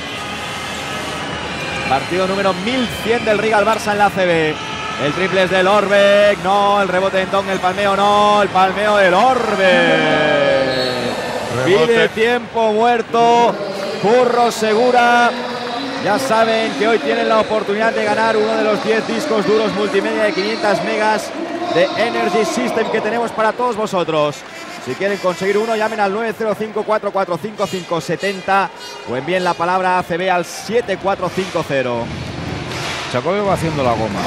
Partido número 1100 del Rigal Barça en la ACB. El triple es de Lorbeck. No, el rebote en Don, el palmeo no. El palmeo de Lorbeck. Pide tiempo muerto Curro Segura. Ya saben que hoy tienen la oportunidad de ganar uno de los 10 discos duros multimedia de 500 megas de Energy System que tenemos para todos vosotros. Si quieren conseguir uno, llamen al 905-445-570 o envíen la palabra ACB al 7450. Chacobeo va haciendo la goma.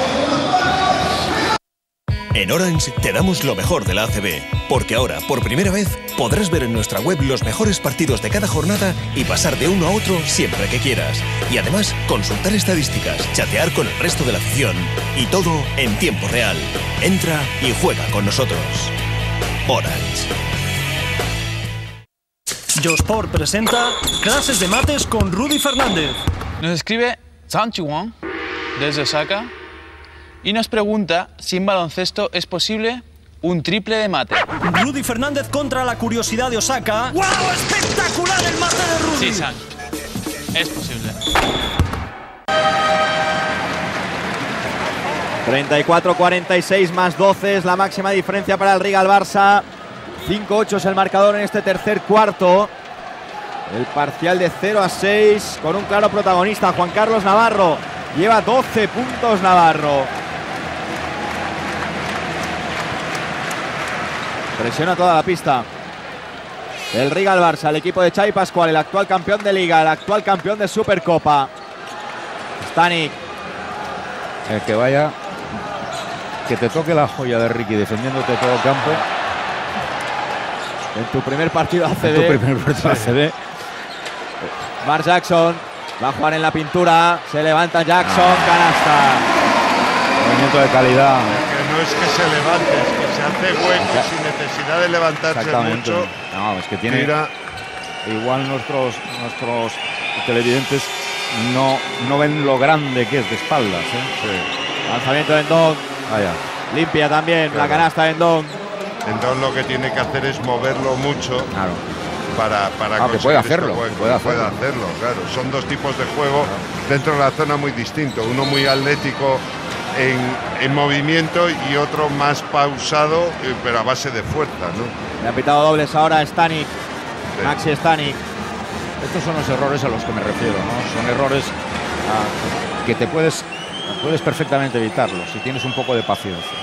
En Orange te damos lo mejor de la ACB, porque ahora, por primera vez, podrás ver en nuestra web los mejores partidos de cada jornada y pasar de uno a otro siempre que quieras. Y además, consultar estadísticas, chatear con el resto de la afición y todo en tiempo real. Entra y juega con nosotros. Orange. Josport presenta clases de mates con Rudy Fernández. Nos escribe Zhang Chuan desde Osaka y nos pregunta si en baloncesto es posible un triple de mate. Rudy Fernández contra la curiosidad de Osaka. ¡Wow! ¡Espectacular el mate de Rudy! Sí, Zhang. Es posible. 34-46 más 12 es la máxima diferencia para el Rigal Barça. 5-8 es el marcador en este tercer cuarto. El parcial de 0-6 con un claro protagonista, Juan Carlos Navarro. Lleva 12 puntos Navarro. Presiona toda la pista. El Rigal Barça, el equipo de Xavi Pascual, el actual campeón de Liga, el actual campeón de Supercopa. Stanik. El que vaya, que te toque la joya de Ricky defendiéndote todo el campo. En tu primer partido ACB. En tu primer partido ACB. Mark Jackson va a jugar en la pintura. Se levanta Jackson, canasta. Movimiento de calidad. Que no es que se levante, es que se hace hueco sin necesidad de levantarse mucho. No, es que tiene. Mira. Igual nuestros televidentes no ven lo grande que es de espaldas. Sí. Lanzamiento de Endon. Vaya. Limpia también la canasta de Endon. Endon lo que tiene que hacer es moverlo mucho. Claro. Para que puede hacerlo, puede hacerlo, claro. Son dos tipos de juego dentro de la zona muy distintos. Uno muy atlético en movimiento y otro más pausado, pero a base de fuerza, ¿no? Le ha pitado dobles ahora a Stanik. Sí. Maxi Stanik. Estos son los errores a los que me refiero, ¿no? Son errores que te puedes perfectamente evitarlos si tienes un poco de paciencia.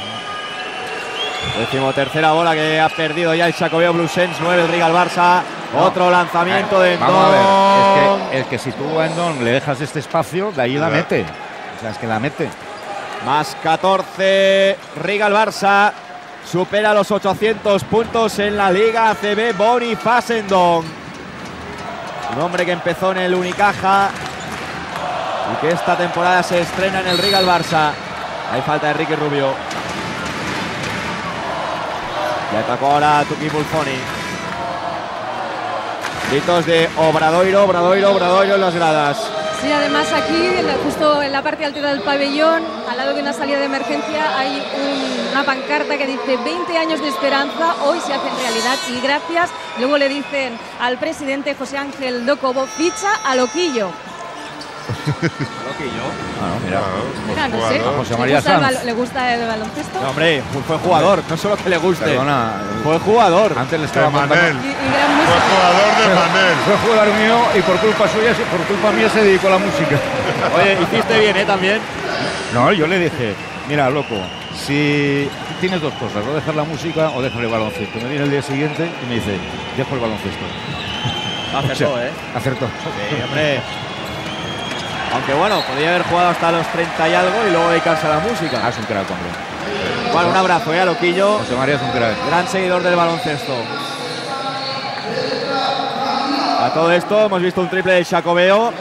13ª bola que ha perdido ya el Xacobeo Bluesens, 9 el Rigal Barça. Otro lanzamiento de Endon. Vamos a ver, es que si tú a Endon le dejas este espacio, de ahí la mete. O sea, es que la mete. Más 14, Rigal Barça. Supera los 800 puntos en la Liga ACB, Boniface Endon. Un hombre que empezó en el Unicaja y que esta temporada se estrena en el Rigal Barça. Hay falta de Ricky Rubio. Y atacó ahora Tuki Bulfoni. Gritos de Obradoiro, Obradoiro, Obradoiro en las gradas. Sí, además aquí, justo en la parte alta del pabellón, al lado de una salida de emergencia, hay una pancarta que dice 20 años de esperanza, hoy se hacen realidad y gracias. Luego le dicen al presidente José Ángel Docobo, ficha a Loquillo. Loquillo. Mira, no sé. A José María Sanz. ¿Le gusta el baloncesto? No, hombre, fue jugador, no solo que le guste. Perdona, fue jugador. Antes le estaba Manel. Y gran fue jugador de Manel. Fue jugador mío y por culpa suya, por culpa mía se dedicó a la música. Oye, hiciste bien, también. No, yo le dije, mira, loco, si tienes dos cosas, o dejar la música o dejar el baloncesto. Me viene el día siguiente y me dice, dejo el baloncesto. Acertó, Acertó. Sí, hombre. Aunque bueno, podría haber jugado hasta los 30 y algo y luego dedicarse a la música. Es un crack, hombre. Bueno, un abrazo a Loquillo. José María es un crack. Gran seguidor del baloncesto. A todo esto hemos visto un triple del Xacobeo.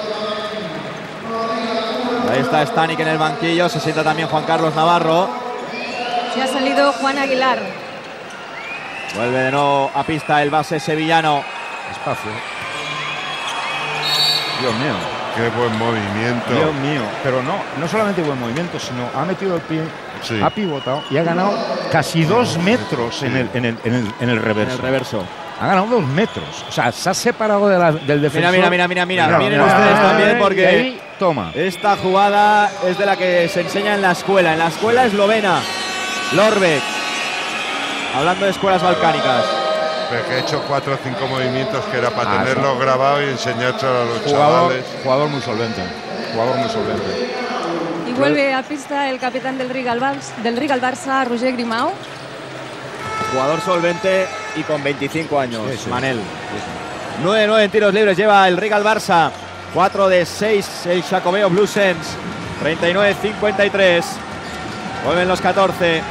Ahí está Stanik en el banquillo. Se sienta también Juan Carlos Navarro. Se ha salido Juan Aguilar. Vuelve de nuevo a pista el base sevillano. Espacio. Dios mío. Qué buen movimiento. Dios mío. Pero no solamente buen movimiento, sino ha metido el pie, ha pivotado y ha ganado casi 2 metros en el reverso. En el reverso. Ha ganado 2 metros. O sea, se ha separado del defensor. Mira. Miren ustedes también porque ahí, toma. Esta jugada es de la que se enseña en la escuela eslovena. Lorbek. Hablando de escuelas balcánicas. Pero que he hecho 4 o 5 movimientos que era para tenerlos grabados y enseñárselo a los chavales. Jugador muy solvente. Jugador muy solvente. Y vuelve a pista el capitán del Rigal Barça, Roger Grimau. Jugador solvente y con 25 años, sí, sí. Manel. 9-9 en tiros libres lleva el Rigal Barça. 4 de 6 el Xacobeo Bluesens. 39-53. Vuelven los 14.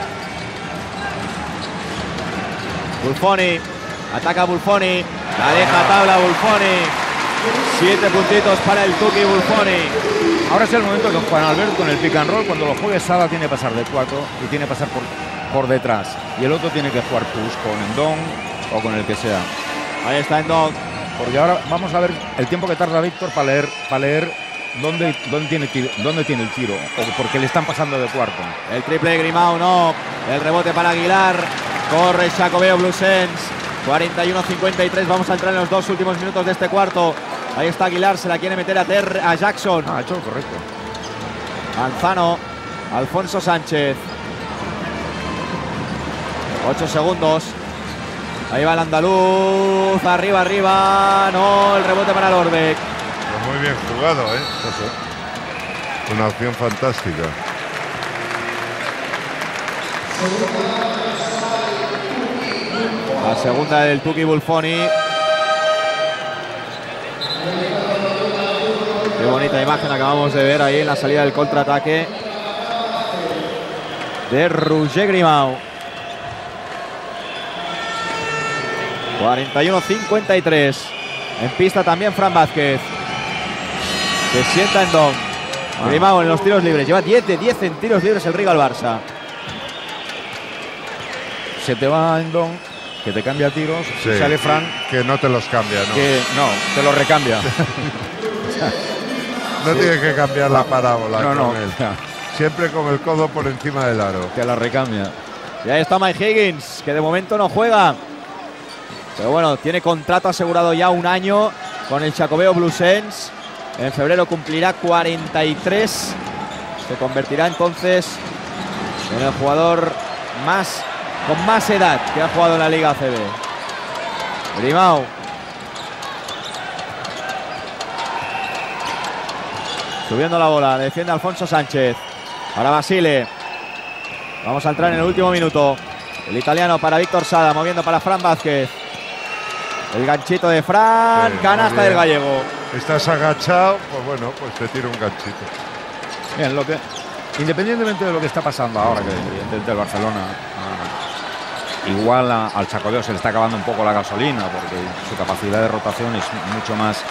Buffoni. Ataca Buffoni. La deja tabla Buffoni. 7 puntitos para el Tuki Buffoni. Ahora es el momento que Juan Alberto con el pick and roll, cuando lo juegue Sada, tiene que pasar de 4 y tiene que pasar por detrás. Y el otro tiene que jugar push con Endon o con el que sea. Ahí está Endon. Porque ahora vamos a ver el tiempo que tarda Víctor para leer dónde tiene el tiro o porque le están pasando de cuarto. El triple de Grimau, no. El rebote para Aguilar. Corre Xacobeo Bluesens. 41-53. Vamos a entrar en los 2 últimos minutos de este cuarto. Ahí está Aguilar, se la quiere meter a Jackson. Ha hecho lo correcto. Manzano, Alfonso Sánchez. 8 segundos. Ahí va el andaluz. Arriba, arriba. No, el rebote para Lorbeck. Muy bien jugado, ¿eh? Sí. Una opción fantástica. La segunda del Tuki Buffoni. Qué bonita imagen acabamos de ver ahí en la salida del contraataque de Roger Grimau. 41-53. En pista también Fran Vázquez. Se sienta en Don. Grimau en los tiros libres. Lleva 10 de 10 en tiros libres el Rigal Barça. Se te va en Don, que te cambia tiros. Sí, sale Fran. Que no te los cambia, ¿no? Que no, te los recambia. No tiene que cambiar la parábola no, con él. Siempre con el codo por encima del aro. Te la recambia. Y ahí está Mike Higgins, que de momento no juega. Pero bueno, tiene contrato asegurado ya 1 año con el Xacobeo Bluesens. En febrero cumplirá 43. Se convertirá entonces en el jugador con más edad que ha jugado en la Liga ACB. Grimau. Subiendo la bola, defiende Alfonso Sánchez. Ahora Basile. Vamos a entrar en el último minuto. El italiano para Víctor Sada, moviendo para Fran Vázquez. El ganchito de Fran, sí, canasta del gallego. Estás agachado, pues bueno, pues te tira un ganchito. Bien, independientemente de lo que está pasando ahora, que evidentemente el Barcelona igual al Xacobeo se le está acabando un poco la gasolina, porque su capacidad de rotación es mucho más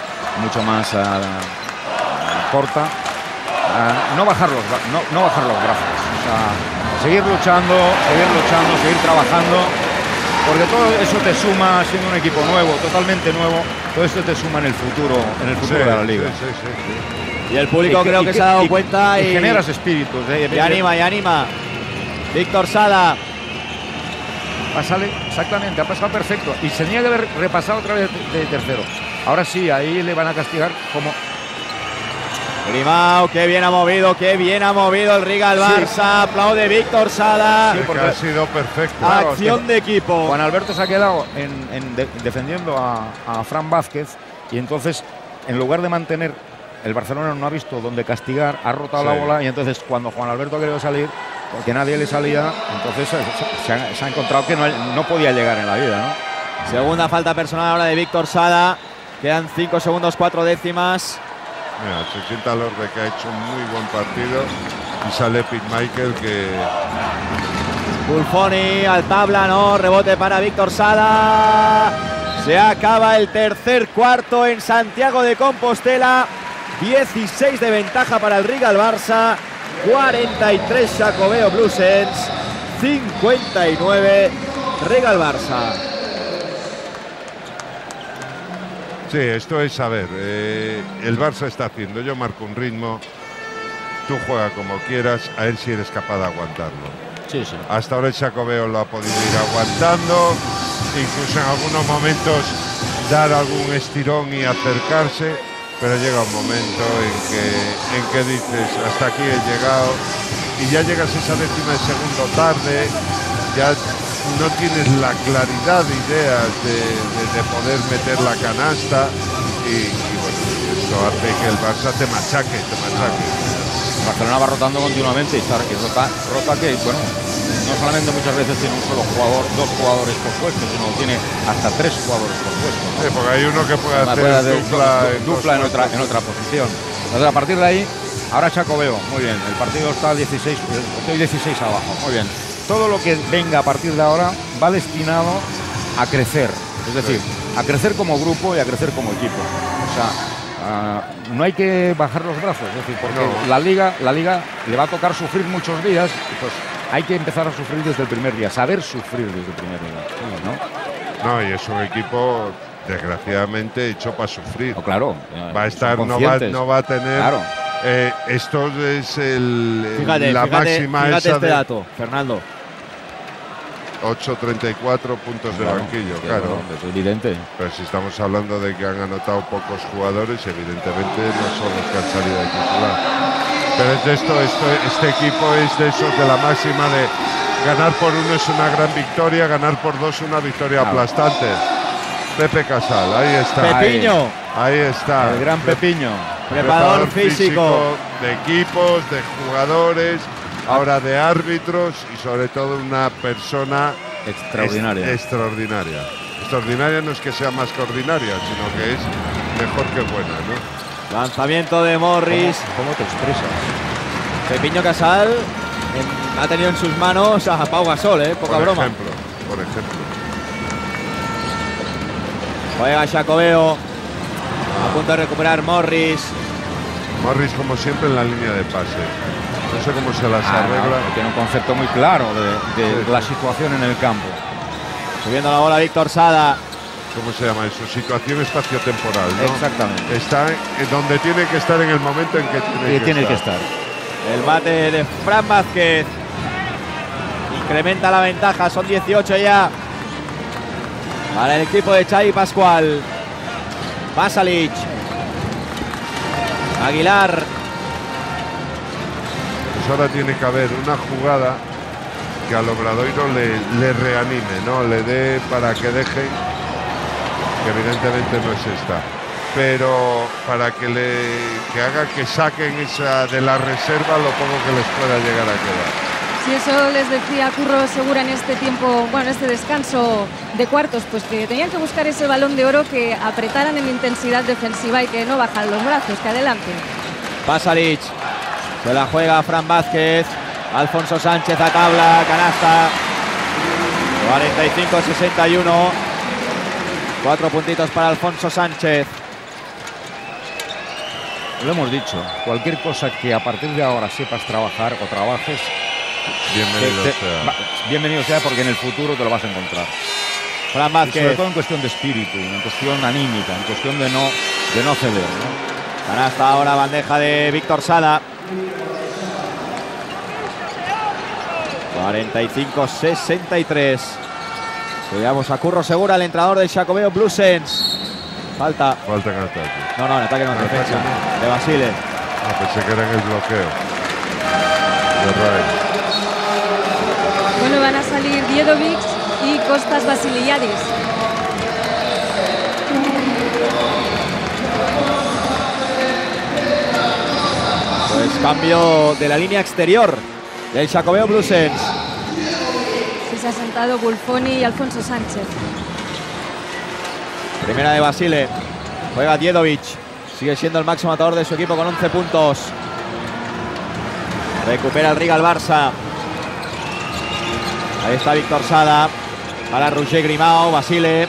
corta. No bajar los brazos, o sea, seguir luchando, seguir trabajando, porque todo eso te suma, siendo un equipo nuevo, totalmente nuevo, todo esto te suma en el futuro de la liga. Sí. Y el público creo que se ha dado cuenta y generas espíritus. Y anima. Víctor Sada. Exactamente, ha pasado perfecto. Y se tenía que haber repasado otra vez de tercero. Ahora sí, ahí le van a castigar como... Grimau, qué bien ha movido el Rigal Barça. Sí. Aplaude Víctor Sada. Sí, porque ha sido perfecto. Acción de equipo. Juan Alberto se ha quedado defendiendo a Fran Vázquez y entonces, en lugar de mantener, el Barcelona no ha visto dónde castigar, ha rotado la bola y entonces cuando Juan Alberto ha querido salir, porque nadie le salía, entonces se ha encontrado que no podía llegar en la vida, ¿no? Segunda falta personal ahora de Víctor Sada. Quedan 5 segundos, 4 décimas. Mira, se sienta Lorbeck, que ha hecho un muy buen partido. Y sale Pete Michael, que... Buffoni al tabla, no, rebote para Víctor Sada. Se acaba el tercer cuarto en Santiago de Compostela. 16 de ventaja para el Rigal Barça. 43 Xacobeo Bluesens. 59 Rigal Barça. Sí, esto es saber. El Barça está haciendo. Yo marco un ritmo. Tú juega como quieras. A él si eres capaz de aguantarlo. Sí. Hasta ahora el Xacobeo lo ha podido ir aguantando. Incluso en algunos momentos dar algún estirón y acercarse. Pero llega un momento en que dices, hasta aquí he llegado. Y ya llegas a esa décima de segundo tarde. Ya no tienes la claridad de ideas de poder meter la canasta y bueno, esto hace que el Barça te machaque. Barcelona va rotando continuamente y rota que, bueno, no solamente muchas veces tiene un solo jugador, dos jugadores por puesto, sino tiene hasta tres jugadores por puesto, ¿no? Sí, porque hay uno que puede hacer dupla en otra posición. Entonces, a partir de ahí, ahora Xacobeo, muy bien, el partido está 16, estoy 16 abajo, muy bien. Todo lo que venga a partir de ahora va destinado a crecer, es decir, a crecer como grupo y a crecer como equipo. O sea, no hay que bajar los brazos, es decir, porque la liga le va a tocar sufrir muchos días, pues hay que empezar a sufrir desde el primer día, saber sufrir desde el primer día, ¿no? No, y es un equipo desgraciadamente hecho para sufrir. Oh, claro, va a estar, no va a tener. Claro. Esto es la máxima. Fíjate este dato, Fernando. 8,34 puntos de banquillo, claro. Es evidente. Pero si estamos hablando de que han anotado pocos jugadores, evidentemente no son los que han salido de titular. Pero es de este equipo es de esos de la máxima de ganar por uno es una gran victoria, ganar por dos una victoria aplastante. Pepe Casal, ahí está. Pepiño. Ahí está. El gran Pepiño. Preparador físico de equipos, de jugadores, ahora de árbitros y sobre todo una persona extraordinaria. Extraordinaria no es que sea más que ordinaria, sino que es mejor que buena, ¿no? Lanzamiento de Morris. ¿Cómo te expresas? Pepiño Casal ha tenido en sus manos a Pau Gasol, poca broma. Por ejemplo. Juega Xacobeo. A punto de recuperar Morris. Morris, como siempre, en la línea de pase. No sé cómo se las arregla. Tiene un concepto muy claro de la situación en el campo. Subiendo la bola Víctor Sada. ¿Cómo se llama eso? Situación espaciotemporal, ¿no? Exactamente. Está donde tiene que estar en el momento en que tiene que estar. El mate de Fran Vázquez. Incrementa la ventaja, son 18 ya. Para el equipo de Xavi Pascual. Pasalic. Aguilar. Pues ahora tiene que haber una jugada que al Obradoiro le reanime, ¿no? Le dé para que dejen, que evidentemente no es esta, pero para que haga que saquen esa de la reserva lo poco que les pueda llegar a quedar. Si eso les decía Curro Segura en este tiempo, bueno, este descanso de cuartos, pues que tenían que buscar ese Balón de Oro, que apretaran en intensidad defensiva y que no bajan los brazos, que adelante. Pasalic, se la juega Fran Vázquez, Alfonso Sánchez a tabla, canasta, 45-61, 4 puntitos para Alfonso Sánchez. Lo hemos dicho, cualquier cosa que a partir de ahora sepas trabajar o trabajes, bienvenido sea, porque en el futuro te lo vas a encontrar. Fran Vázquez. Y sobre todo en cuestión de espíritu, en cuestión anímica, en cuestión de no ceder, ¿no? Canasta ahora, bandeja de Víctor Sada. 45-63. Cuidamos a Curro Segura, el entrenador del Xacobeo Bluesens. Falta en ataque. No, en ataque no, en defensa. De Basile. Pensé que era en el bloqueo. Bueno, van a salir Diedovic y Kostas Vasiliadis. Pues cambio de la línea exterior del Xacobeo Bluesens. Se ha sentado Bulfoni y Alfonso Sánchez. Primera de Basile. Juega Diedovic. Sigue siendo el máximo anotador de su equipo con 11 puntos. Recupera el Riga al Barça. Ahí está Víctor Sada. Para Roger Grimao. Basile.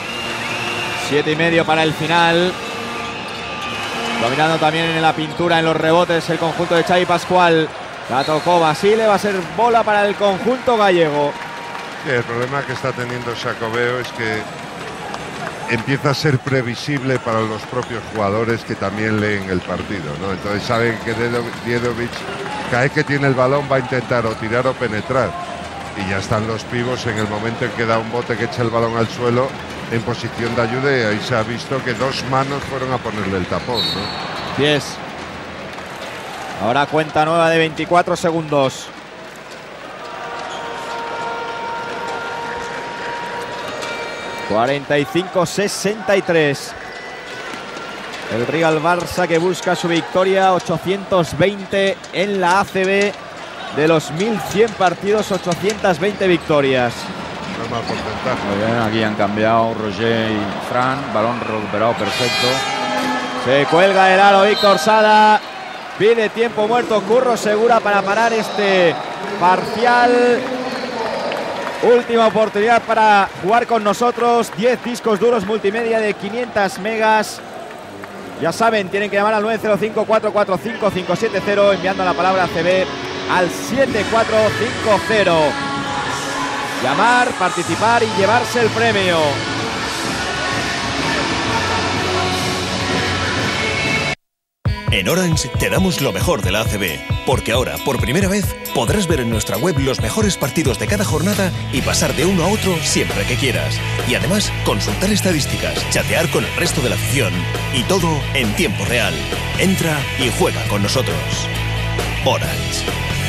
7,5 para el final. Dominando también en la pintura, en los rebotes, el conjunto de Xavi Pascual. La tocó Basile. Va a ser bola para el conjunto gallego. Sí, el problema que está teniendo Xacobeo es que empieza a ser previsible para los propios jugadores que también leen el partido, ¿no? Entonces saben que Diedovic, cada vez que tiene el balón, va a intentar o tirar o penetrar. Y ya están los pibos en el momento en que da un bote que echa el balón al suelo en posición de ayuda, y ahí se ha visto que dos manos fueron a ponerle el tapón, ¿no? 10. Ahora cuenta nueva de 24 segundos. 45-63. El Real Barça que busca su victoria 820 en la ACB. De los 1100 partidos, 820 victorias. No es mal porcentaje. Muy bien, aquí han cambiado Roger y Fran. Balón recuperado perfecto. Se cuelga el aro Víctor Sada. Pide tiempo muerto Curro Segura para parar este parcial. Última oportunidad para jugar con nosotros. 10 discos duros multimedia de 500 megas. Ya saben, tienen que llamar al 905-445-570 enviando la palabra CB al 7450. Llamar, participar y llevarse el premio. En Orange te damos lo mejor de la ACB, porque ahora, por primera vez, podrás ver en nuestra web los mejores partidos de cada jornada y pasar de uno a otro siempre que quieras. Y además, consultar estadísticas, chatear con el resto de la afición y todo en tiempo real. Entra y juega con nosotros. Orange.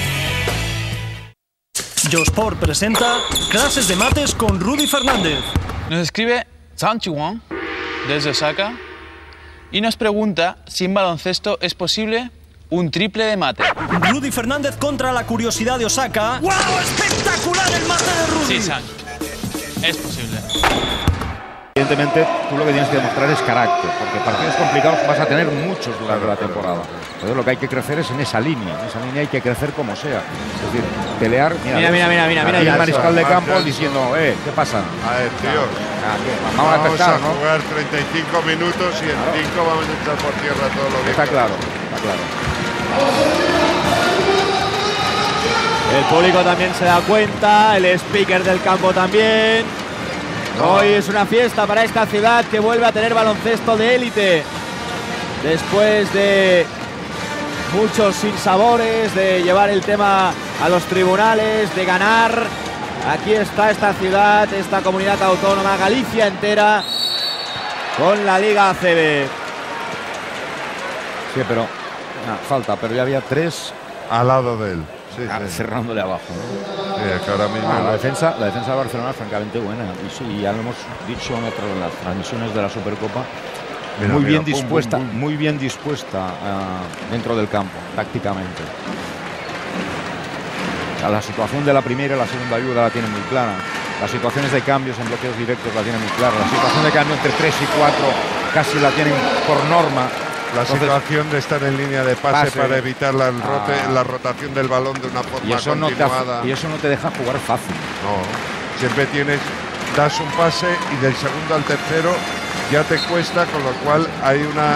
Josport presenta Clases de Mates con Rudy Fernández. Nos escribe Zhang Chuan desde Osaka y nos pregunta si en baloncesto es posible un triple de mate. Rudy Fernández contra la curiosidad de Osaka. ¡Wow! ¡Espectacular el mate de Rudy! Sí, Zhang. Es posible. Evidentemente, tú lo que tienes que demostrar es carácter, porque partidos complicados vas a tener muchos durante la temporada. Entonces lo que hay que crecer es en esa línea. En esa línea hay que crecer como sea. Es decir, pelear. Mira. El mariscal de campo diciendo, ¿qué pasa? A ver, tío. Vamos a empezar, ¿no? Jugar 35 minutos y en 5 vamos a echar por tierra todo lo que... Está claro, está claro. El público también se da cuenta, el speaker del campo también. Hoy es una fiesta para esta ciudad que vuelve a tener baloncesto de élite. Después de muchos sinsabores, de llevar el tema a los tribunales, de ganar. Aquí está esta ciudad, esta comunidad autónoma, Galicia entera, con la Liga ACB. Sí, pero falta, pero ya había 3 al lado de él. Sí, cerrándole abajo, ¿no? Sí, es que ahora mismo la defensa de Barcelona es francamente buena. Y sí, ya lo hemos dicho en las transmisiones de la Supercopa. Muy bien dispuesta dentro del campo, tácticamente. La situación de la primera y la segunda ayuda la tiene muy clara. Las situaciones de cambios en bloqueos directos la tiene muy clara. La situación de cambio entre 3 y 4 casi la tienen por norma. La situación de estar en línea de pase para evitar la rotación del balón de una forma continuada. Y eso no te deja jugar fácil. No, siempre das un pase y del segundo al tercero ya te cuesta, con lo cual hay una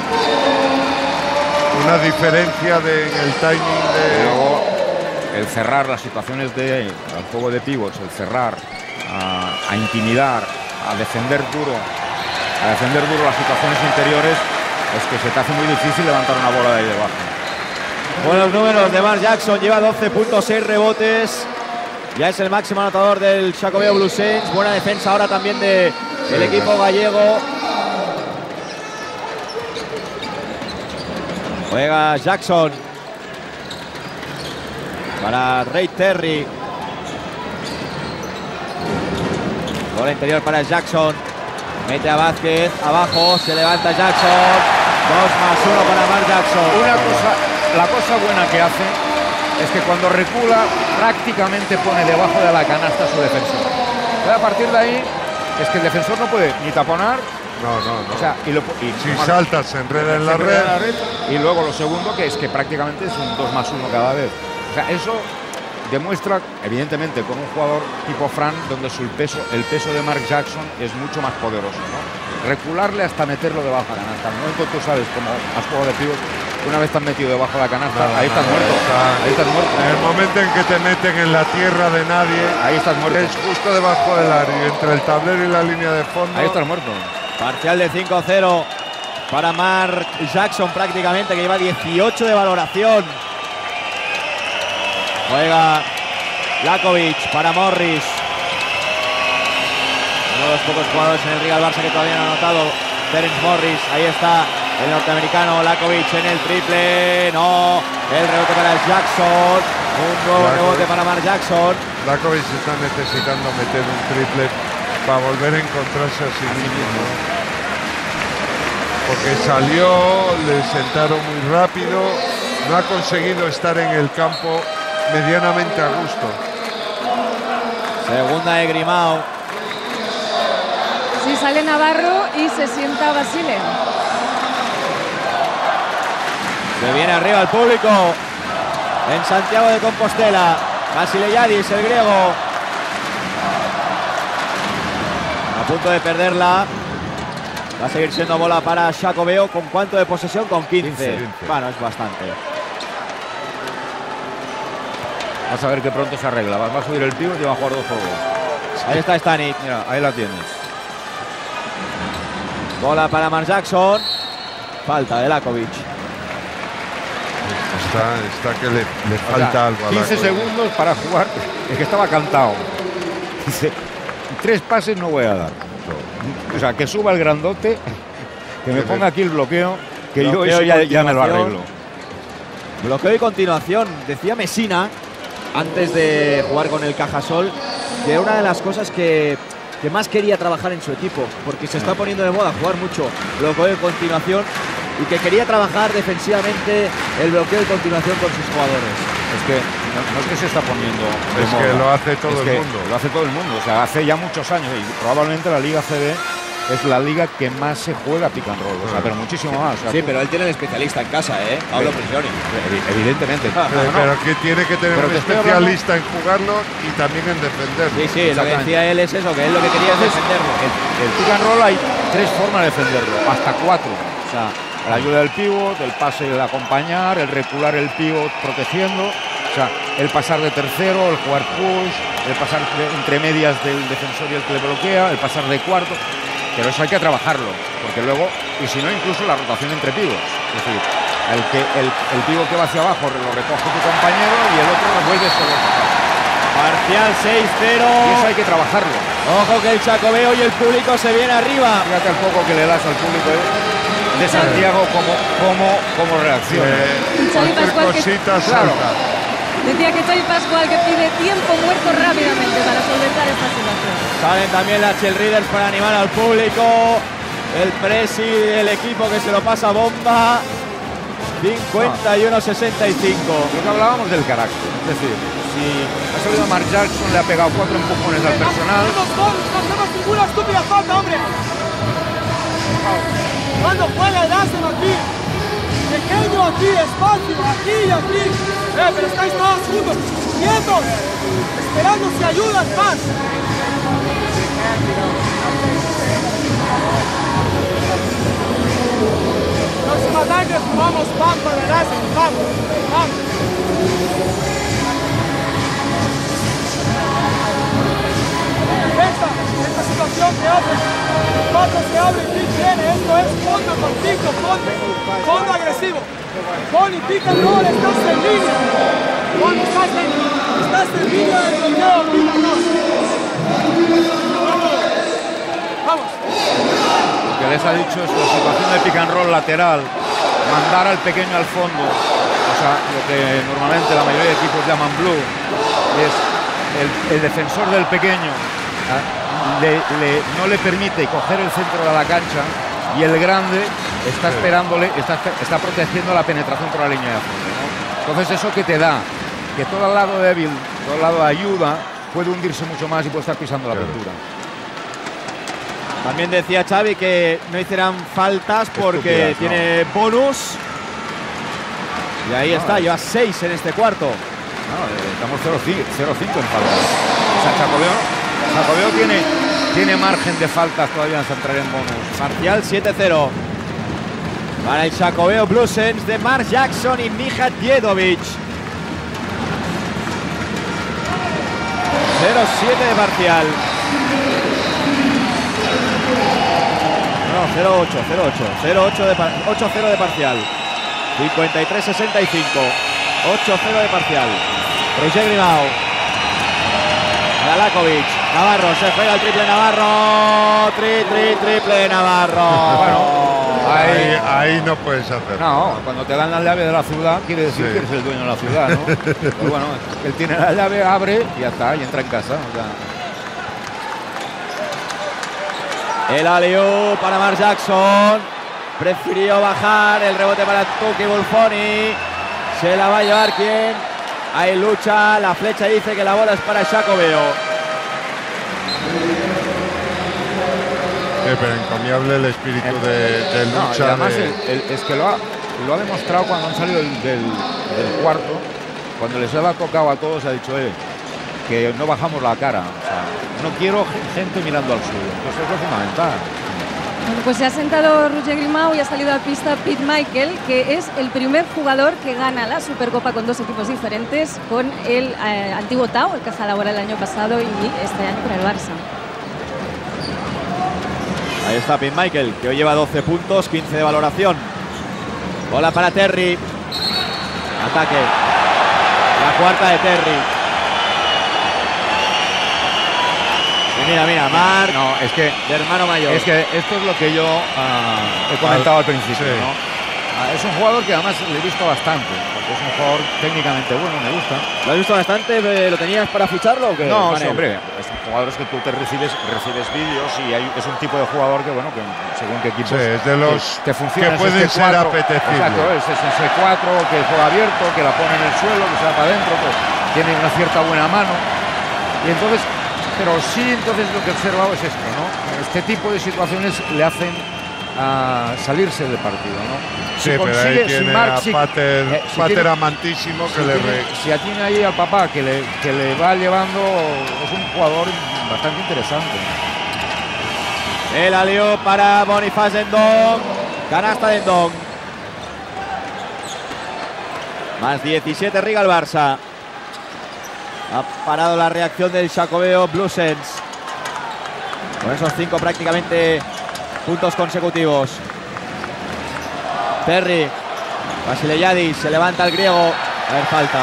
diferencia en el timing de... Luego, el cerrar las situaciones al juego de pivots, el cerrar, a intimidar, a defender duro las situaciones interiores, es que se te hace muy difícil levantar una bola de ahí debajo. Buenos números de Mark Jackson, lleva 12.6 rebotes. Ya es el máximo anotador del Xacobeo Bluesense. Buena defensa ahora también del equipo gallego. Juega Jackson para Ray Terry. Bola interior para Jackson. Mete a Vázquez, abajo, se levanta Jackson. 2+1 para Mark Jackson. La cosa buena que hace es que cuando recula prácticamente pone debajo de la canasta a su defensor. Y a partir de ahí es que el defensor no puede ni taponar. No. O sea, si salta, se enreda en la red. Y luego lo segundo, que es que prácticamente es un 2+1 cada vez. O sea, eso demuestra, evidentemente, con un jugador tipo Fran, donde el peso de Mark Jackson es mucho más poderoso, ¿no? Recularle hasta meterlo debajo de la canasta. No momento tú sabes, como has jugado de pivot, una vez te han metido debajo de la canasta, ahí estás muerto. Ahí estás muerto. En el momento en que te meten en la tierra de nadie, ahí estás muerto. Es justo debajo del área, entre el tablero y la línea de fondo. Ahí estás muerto. Parcial de 5-0 para Mark Jackson, prácticamente, que lleva 18 de valoración. Juega Lakovic para Morris. Uno de los pocos jugadores en el Real Barça que todavía no ha anotado. Terence Morris, ahí está el norteamericano. Lakovic en el triple. No, el rebote para Jackson. Un nuevo rebote para Mark Jackson. Lakovic está necesitando meter un triple para volver a encontrarse a sí mismo, ¿no? Porque salió, le sentaron muy rápido, no ha conseguido estar en el campo medianamente a gusto. Segunda de Grimao. Sí, sale Navarro y se sienta Basile. Se viene arriba el público en Santiago de Compostela. Vasileyadis, el griego. A punto de perderla. Va a seguir siendo bola para Xacobeo. ¿Con cuánto de posesión? Con 15. Bueno, es bastante. Vas a ver que pronto se arregla. Va a subir el pívot y va a jugar 2 juegos. Ahí está Stanic. Mira, ahí la tienes. Bola para Mark Jackson. Falta de Lakovic. Está que le falta algo a 15 segundos para jugar. Es que estaba cantado. Dice, 3 pases no voy a dar. O sea, que suba el grandote, que me ponga aquí el bloqueo, que yo eso ya me lo arreglo. Bloqueo y continuación. Decía Messina, antes de jugar con el Cajasol, que era una de las cosas que más quería trabajar en su equipo, porque se está poniendo de moda jugar mucho bloqueo y continuación, y que quería trabajar defensivamente el bloqueo y continuación con sus jugadores. Es que no es que se está poniendo de es moda. Que lo hace todo el mundo. Lo hace todo el mundo. O sea, hace ya muchos años, y probablemente la Liga CB es la liga que más se juega pick and roll, o sea, pero muchísimo más. O sea, sí, pero él tiene el especialista en casa, Pablo Prigioni. Evidentemente. Pero que tiene que tener un especialista en jugarlo y también en defenderlo. Sí, lo que decía él es eso, que él lo que quería es defenderlo. El pick and roll hay 3 formas de defenderlo, hasta 4. O sea, la ayuda del pívot, el pase de acompañar, el recular el pívot protegiendo, o sea, el pasar de tercero, el jugar push, el pasar entre medias del defensor y el que le bloquea, el pasar de cuarto. Pero eso hay que trabajarlo, porque luego, y si no, incluso la rotación entre pivots. Es decir, el pívot que va hacia abajo lo recoge tu compañero y el otro lo vuelve solo. Parcial 6-0. Y eso hay que trabajarlo. Ojo que el Xacobeo y el público se viene arriba. Fíjate el poco que le das al público de Santiago como reacciona. Cualquier cosita salta. Decía que Xavi Pascual que pide tiempo muerto rápidamente para solventar esta situación. Salen también las cheerleaders para animar al público. El presi del equipo que se lo pasa bomba. 51-65. Lo que hablábamos del carácter. Es decir, si ha salido Mark Jackson, le ha pegado 4 empujones al personal. No hacemos ninguna estúpida falta, hombre. Cuando juega el hacen aquí. Pequeño aquí, espacio, aquí y aquí. Pero estáis todos juntos, quietos, esperando si ayudan más. Próxima tarde jugamos Pampa de Racing, vamos. Esta situación se abre, cuando se abre y viene, esto es fondo contigo, fondo agresivo. Pon y pica and roll, estás en línea. Pon, estás en línea del bloqueo, pica and roll. Vamos. Lo que les ha dicho es la situación de pick and roll lateral, mandar al pequeño al fondo, o sea, lo que normalmente la mayoría de equipos llaman blue, es el defensor del pequeño no le permite coger el centro de la cancha y el grande está esperándole, está protegiendo la penetración por la línea de fondo, ¿no? Entonces eso que te da, que todo el lado débil, todo el lado de ayuda, puede hundirse mucho más y puede estar pisando la pintura. También decía Xavi que no hicieran faltas porque tiene bonus. Y ahí está, lleva 6 en este cuarto. Estamos 0-5 en faltas. O sea, Xacobeo tiene margen de faltas todavía en entrar en bonus. Parcial 7-0. Para el Xacobeo Bluesens de Mark Jackson y Mija Djedovic. 0-7 de parcial. No, 0-8 de 8-0 de parcial. 53-65. 8-0 de parcial. Roger Grimao. Para Lakovic. Navarro, se juega el triple Navarro. Triple de Navarro. Bueno, ahí no puedes hacer. No, cuando te dan la llave de la ciudad, quiere decir que eres el dueño de la ciudad, ¿no? Pero bueno, él tiene la llave, abre y ya está, y entra en casa. O sea. El alley-oop para Mark Jackson. Prefirió bajar. El rebote para Tuki Bulfoni. Se la va a llevar ¿quién? Hay lucha. La flecha dice que la bola es para Xacobeo. Pero encomiable el espíritu de lucha. No, y además es que lo ha demostrado cuando han salido del cuarto. Cuando les ha tocado a todos, ha dicho que no bajamos la cara. O sea, no quiero gente mirando al suelo. Entonces es lo fundamental. Bueno, pues se ha sentado Roger Grimau y ha salido a pista Pete Michael, que es el primer jugador que gana la Supercopa con dos equipos diferentes, con el antiguo Tau, el Caja Laboral el año pasado, y este año con el Barça. Ahí está Pete Michael, que hoy lleva 12 puntos, 15 de valoración. Bola para Terry. Ataque. La cuarta de Terry. Y mira, Marc. No, es que de hermano mayor. Es que esto es lo que yo he comentado al principio, sí. ¿No? Es un jugador que además le he visto bastante, porque es un jugador técnicamente bueno, me gusta. ¿Lo has visto bastante? ¿Lo tenías para ficharlo o qué? No, sí, hombre, son jugadores que tú recibes vídeos y es un tipo de jugador que, bueno, que según qué equipos es de los que funciona, que pueden ser apetecibles. Exacto, es ese 4 que juega abierto, que la pone en el suelo, que se va para adentro, que tiene una cierta buena mano. Y entonces, pero sí, entonces lo que he observado es esto, ¿no? Este tipo de situaciones le hacen salirse del partido, ¿no? Sí, pero ahí tiene a Pater amantísimo que si tiene ahí al papá que le va llevando, es un jugador bastante interesante. El alley-oop para Boniface Ndong. Canasta de Ndong. Más 17 Riga el Barça. Ha parado la reacción del Xacobeo Bluesens. Con esos 5 prácticamente puntos consecutivos. Terry. Vasileyadis. Se levanta el griego. A ver, falta.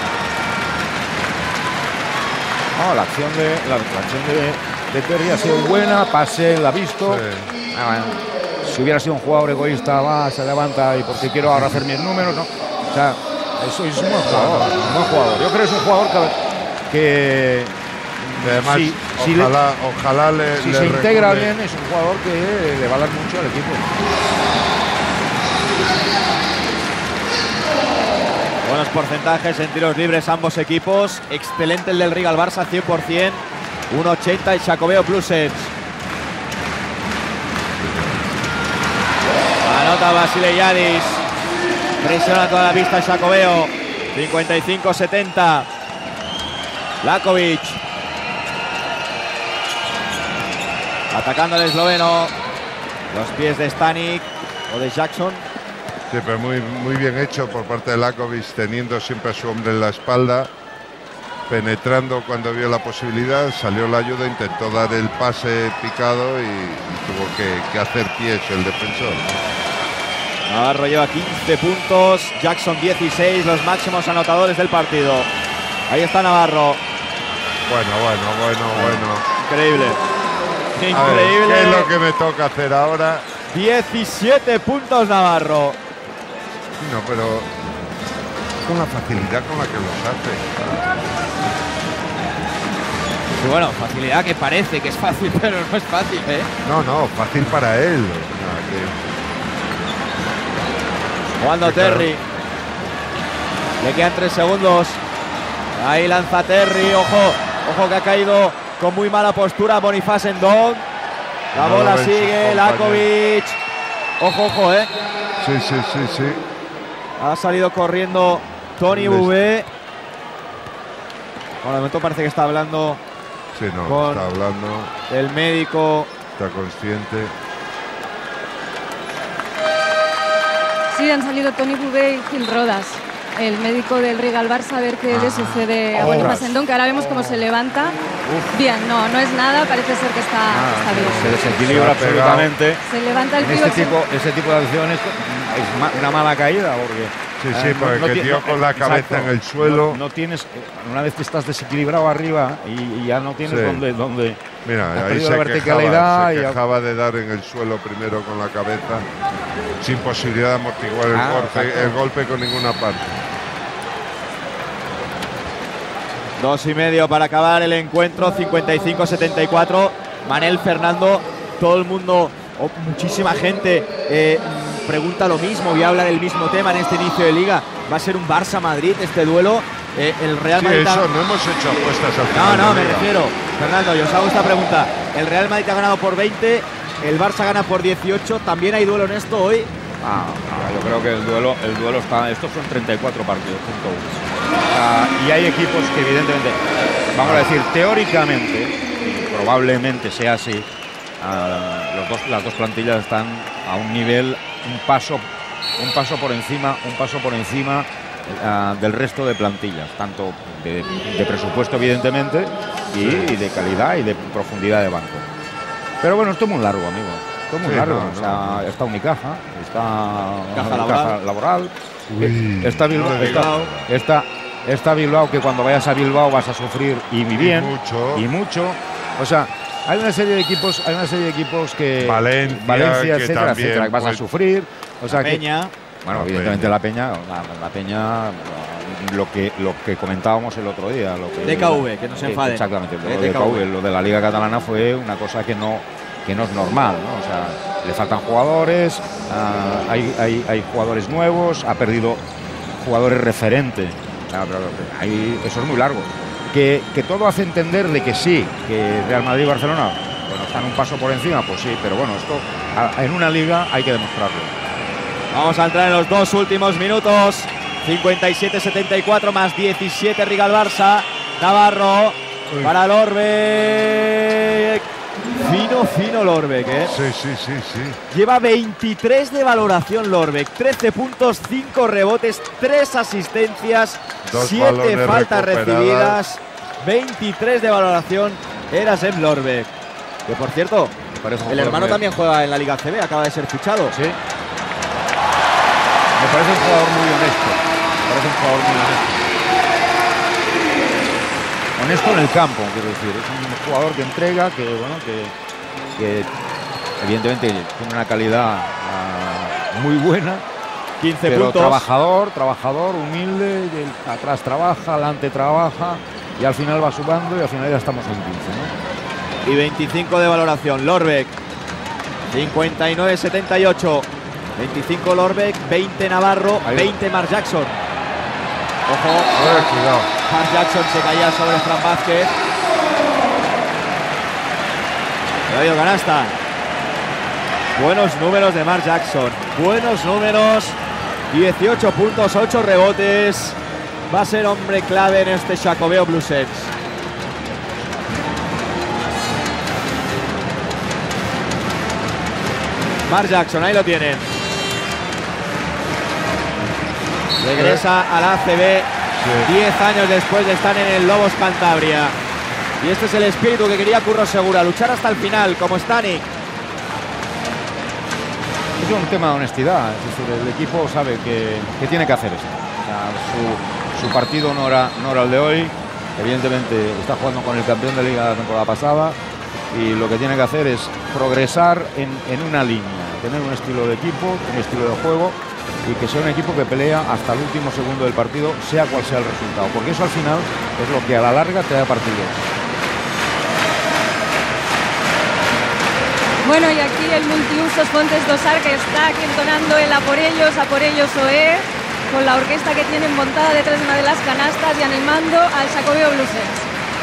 No, la acción de Terry ha sido buena. Pase, la ha visto. Sí. Si hubiera sido un jugador egoísta, se levanta y porque quiero ahora hacer mis números, ¿no? O sea, eso es un buen jugador. Un buen jugador. Yo creo que es un jugador que además, ojalá si se integra bien, es un jugador que le va a dar mucho al equipo. Buenos porcentajes en tiros libres ambos equipos. Excelente el del Riga al Barça, 100%. 1.80 el Xacobeo Bluesens. Anota Vasileyadis. Presiona toda la pista el Xacobeo. 55-70. Lakovic. Atacando el esloveno. Los pies de Stanik o de Jackson. Sí, pero muy bien hecho por parte de Lakovic, teniendo siempre a su hombre en la espalda, penetrando cuando vio la posibilidad, salió la ayuda, intentó dar el pase picado y tuvo que hacer pies el defensor. Navarro lleva 15 puntos, Jackson 16, los máximos anotadores del partido. Ahí está Navarro. Bueno. Increíble. Increíble. Ver, ¿qué es lo que me toca hacer ahora? 17 puntos Navarro. No, pero con la facilidad con la que los hace. Y bueno, facilidad que parece que es fácil, pero no es fácil, ¿eh? No, fácil para él. Jugando Terry. Le quedan 3 segundos. Ahí lanza Terry. Ojo que ha caído con muy mala postura Boniface Ndong. La bola sigue. Lakovic. Ojo, Sí. Ha salido corriendo Tony Bouvet. Bueno, de momento parece que está hablando. Sí, está hablando. El médico. Está consciente. Sí, han salido Tony Bouvet y Gil Rodas, el médico del Riga al Barça, a ver qué le sucede a Boniface Ndong, que ahora vemos cómo se levanta. Bien, no es nada, parece ser que está bien. Se desequilibra absolutamente. Se levanta el ese tipo de acciones es una mala caída, porque porque dio con la cabeza en el suelo. No tienes, una vez que estás desequilibrado arriba y ya no tienes donde mira, ahí se quejaba de dar en el suelo primero con la cabeza, sin posibilidad de amortiguar el golpe con ninguna parte. 2:30 para acabar el encuentro, 55-74. Manel Fernando todo el mundo, o muchísima gente, pregunta lo mismo y habla del mismo tema en este inicio de Liga. Va a ser un Barça-Madrid este duelo. El Real Madrid. Eso, no hemos hecho apuestas al final. No, me refiero, Fernando, yo os hago esta pregunta. El Real Madrid ha ganado por 20, el Barça gana por 18. ¿También hay duelo en esto hoy? Yo creo que el duelo está. Estos son 34 partidos, .1. Y hay equipos que, evidentemente, vamos a decir, teóricamente, y probablemente sea así, las dos plantillas están a un nivel, un paso por encima del resto de plantillas, tanto de presupuesto, evidentemente, y de calidad y de profundidad de banco. Pero bueno, esto es muy largo, amigo. Esto es muy largo. Está Unicaja, está Caja Laboral, está Bilbao, que cuando vayas a Bilbao vas a sufrir y bien, y mucho. O sea, hay una serie de equipos que Valencia, etcétera, que vas a sufrir. O sea, Peña. Bueno, evidentemente la Peña, lo que comentábamos el otro día. DKV, que no se enfade. Exactamente, lo de la Liga Catalana fue una cosa que no es normal, ¿no? O sea, le faltan jugadores, hay jugadores nuevos, ha perdido jugadores referentes. Eso es muy largo. Que todo hace entender de que sí, que Real Madrid y Barcelona están un paso por encima, pues sí, pero bueno, esto en una liga hay que demostrarlo. Vamos a entrar en los 2 últimos minutos. 57-74 más 17 Rigal Barça. Navarro para Lorbeck. Fino Lorbeck, ¿eh? Sí. Lleva 23 de valoración Lorbeck. 13 puntos, 5 rebotes, 3 asistencias, 7 faltas recibidas. 23 de valoración era Sem Lorbeck. Que por cierto, el hermano también juega en la Liga CB, acaba de ser fichado. Sí. Me parece un jugador muy honesto. Honesto en el campo, quiero decir. Es un jugador que entrega, que evidentemente tiene una calidad muy buena. 15 pero puntos. Trabajador, humilde, atrás trabaja, adelante trabaja y al final va sumando y al final ya estamos en 15, ¿no? Y 25 de valoración, Lorbeck. 59-78. 25 Lorbeck, 20 Navarro, 20 Marc Jackson. Ojo, cuidado. Marc Jackson se caía sobre Fran Vázquez. Radio canasta. Buenos números de Marc Jackson. Buenos números. 18 puntos, 8 rebotes. Va a ser hombre clave en este Xacobeo Bluesens. Marc Jackson, ahí lo tienen. Regresa a la ACB 10 años después de estar en el Lobos Cantabria. Y este es el espíritu que quería Curro Segura, luchar hasta el final, como Stanik. Es un tema de honestidad, es decir, el equipo sabe que tiene que hacer esto. O sea, su partido no era el de hoy. Evidentemente está jugando con el campeón de Liga de la temporada pasada y lo que tiene que hacer es progresar en una línea, tener un estilo de equipo, un estilo de juego y que sea un equipo que pelea hasta el último segundo del partido, sea cual sea el resultado, porque eso al final es lo que a la larga te da partido. Bueno, y aquí el multiusos Fontes Dosar, que está aquí entonando el a por ellos OE, con la orquesta que tienen montada detrás de una de las canastas y animando al Xacobeo Bluesens.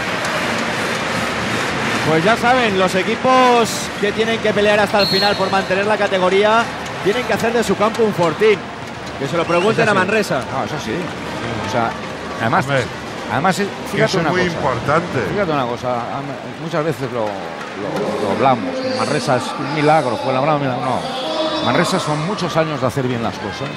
Pues ya saben, los equipos que tienen que pelear hasta el final por mantener la categoría tienen que hacer de su campo un fortín. Que se lo pregunten a Manresa. No, eso sí. O sea, además fíjate eso es muy importante. Fíjate una cosa, muchas veces lo hablamos. Manresa es un milagro, fue la un milagro. No, Manresa son muchos años de hacer bien las cosas.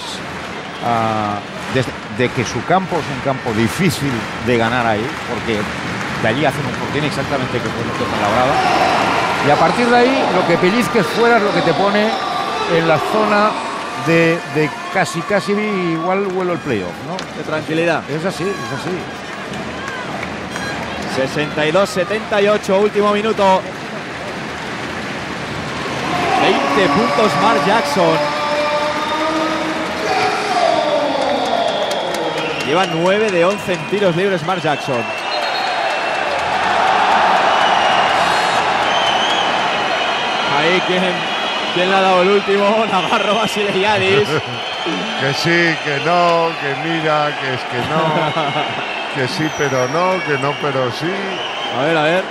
De que su campo es un campo difícil de ganar ahí, porque de allí hacen un fortín exactamente que fue lo que Fuenlabrada. Y a partir de ahí, lo que pellizques fuera es lo que te pone en la zona de casi igual vuelo el playoff, ¿no? De tranquilidad. Es así. 62-78, último minuto. 20 puntos Marc Jackson. Lleva 9 de 11 en tiros libres Marc Jackson. Ahí quién le ha dado el último. Navarro, Vasilevskis. Que sí, que no, que mira, que es que no. Que sí, pero no, que no, pero sí. A ver.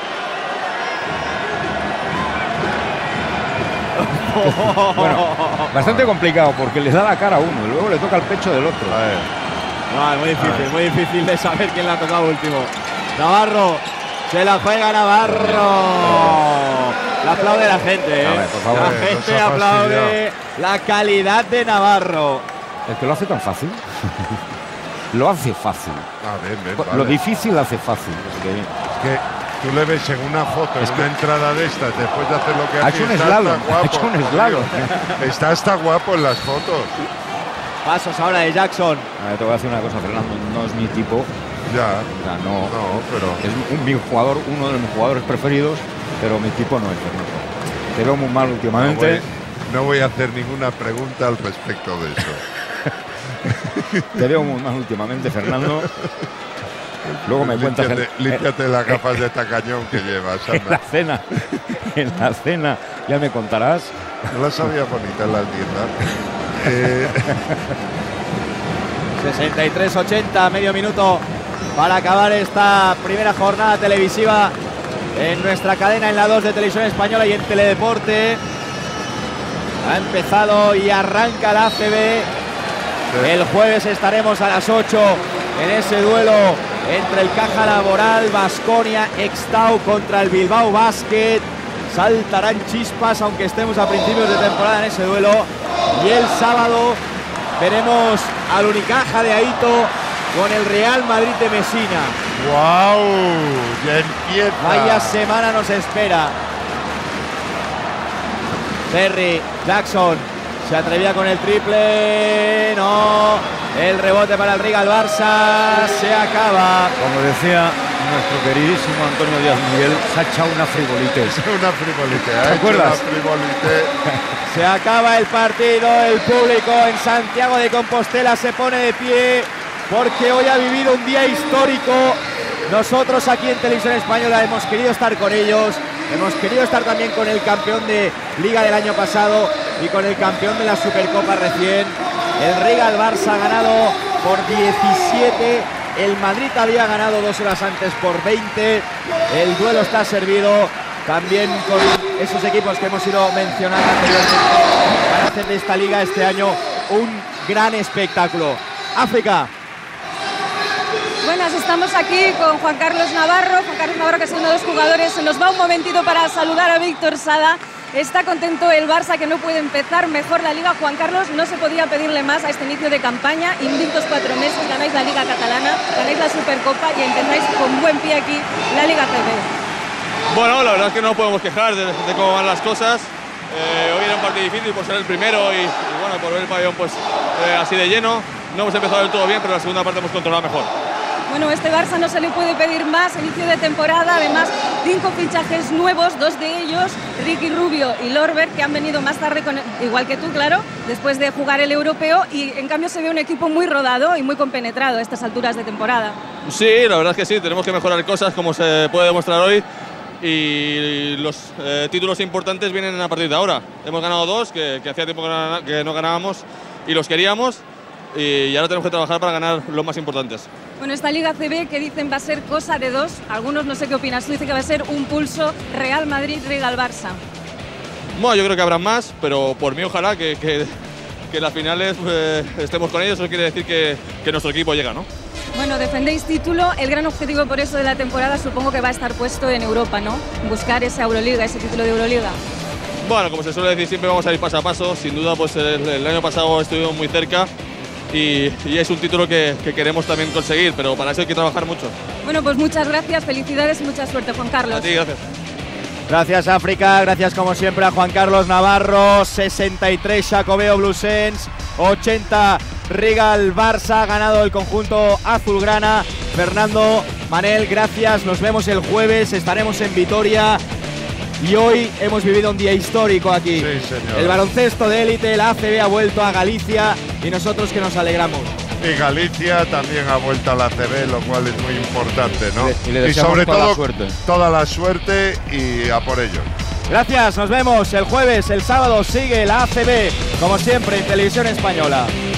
Bueno, bastante complicado porque le da la cara a uno y luego le toca el pecho del otro. No, es muy difícil de saber quién le ha tocado último. Navarro, se la juega Navarro. La aplaude la gente, A ver, por favor, la gente aplaude la calidad de Navarro. El que lo hace tan fácil. Lo hace fácil. Vale. Lo difícil lo hace fácil. Es que tú le ves en una foto, en una entrada de estas, después de hacer lo que ha hace. hecho un slalom. Ha hecho un slalom. Está hasta guapo en las fotos. Pasos ahora de Jackson. A ver, te voy a decir una cosa, Fernando. No es mi tipo. Ya. O sea, no, pero es mi jugador, uno de mis jugadores preferidos, pero mi tipo no es Fernando. Te veo muy mal últimamente. No voy a hacer ninguna pregunta al respecto de eso. Te veo muy mal últimamente, Fernando. Luego me cuentas. Límpiate las gafas de tacañón que llevas. En la cena, ya me contarás. No las había bonitas las tiendas. 63-80, medio minuto para acabar esta primera jornada televisiva en nuestra cadena en la 2 de Televisión Española y en Teledeporte. Ha empezado y arranca la ACB. El jueves estaremos a las 8 en ese duelo entre el Caja Laboral, Baskonia, Extau contra el Bilbao Basket. Saltarán chispas aunque estemos a principios de temporada en ese duelo. Y el sábado veremos al Unicaja de Aito con el Real Madrid de Mesina. ¡Wow! Ya empieza. Vaya semana nos espera. Terry, Jackson, se atrevía con el triple. No. El rebote para el Riga, el Barça se acaba. Como decía nuestro queridísimo Antonio Díaz Miguel, se ha echado una frivolite. Una frivolite. ¿Te acuerdas? Se acaba el partido, el público en Santiago de Compostela se pone de pie porque hoy ha vivido un día histórico. Nosotros aquí en Televisión Española hemos querido estar con ellos, hemos querido estar también con el campeón de Liga del año pasado y con el campeón de la Supercopa recién. El Riga, el Barça ha ganado por 17, el Madrid había ganado 2 horas antes por 20, el duelo está servido. También con esos equipos que hemos ido mencionando anteriormente para hacer de esta liga este año un gran espectáculo. África. Buenas, estamos aquí con Juan Carlos Navarro. Juan Carlos Navarro, que es uno de los jugadores, se nos va un momentito para saludar a Víctor Sada. Está contento el Barça, que no puede empezar mejor la Liga. Juan Carlos, no se podía pedirle más a este inicio de campaña. Invictos 4 meses, ganáis la Liga Catalana, ganáis la Supercopa y empezáis con buen pie aquí la Liga CB. Bueno, la verdad es que no podemos quejar de cómo van las cosas. Hoy era un partido difícil por ser el primero y bueno, por ver el pabellón pues, así de lleno. No hemos empezado del todo bien, pero la segunda parte hemos controlado mejor. Bueno, este Barça no se le puede pedir más, inicio de temporada, además 5 fichajes nuevos, 2 de ellos, Ricky Rubio y Lorber, que han venido más tarde, igual que tú, claro, después de jugar el europeo, y en cambio se ve un equipo muy rodado y muy compenetrado a estas alturas de temporada. Sí, la verdad es que sí, tenemos que mejorar cosas como se puede demostrar hoy y los títulos importantes vienen a partir de ahora. Hemos ganado 2, que hacía tiempo que no ganábamos y los queríamos, y ahora tenemos que trabajar para ganar los más importantes. Bueno, esta Liga CB que dicen va a ser cosa de 2, algunos no sé qué opinas, tú dices que va a ser un pulso Real Madrid-Riga Barça. Bueno, yo creo que habrá más, pero por mí ojalá que en las finales estemos con ellos, eso quiere decir que nuestro equipo llega, ¿no? Bueno, defendéis título, el gran objetivo por eso de la temporada supongo que va a estar puesto en Europa, ¿no? Buscar esa Euroliga, ese título de Euroliga. Bueno, como se suele decir, siempre vamos a ir paso a paso, sin duda pues el año pasado estuvimos muy cerca. Y es un título que queremos también conseguir, pero para eso hay que trabajar mucho. Bueno, pues muchas gracias, felicidades y mucha suerte, Juan Carlos. A ti, gracias. Gracias, África, gracias como siempre a Juan Carlos Navarro. 63 Xacobeo Bluesens, 80 Riga el Barça, ha ganado el conjunto azulgrana. Fernando, Manel, gracias, nos vemos el jueves, estaremos en Vitoria. Y hoy hemos vivido un día histórico aquí. Sí, señor. El baloncesto de élite, la ACB ha vuelto a Galicia y nosotros que nos alegramos. Y Galicia también ha vuelto a la ACB, lo cual es muy importante, ¿no? Y le deseamos sobre toda todo la suerte. Toda la suerte y a por ello. Gracias, nos vemos el jueves, el sábado sigue la ACB, como siempre, en Televisión Española.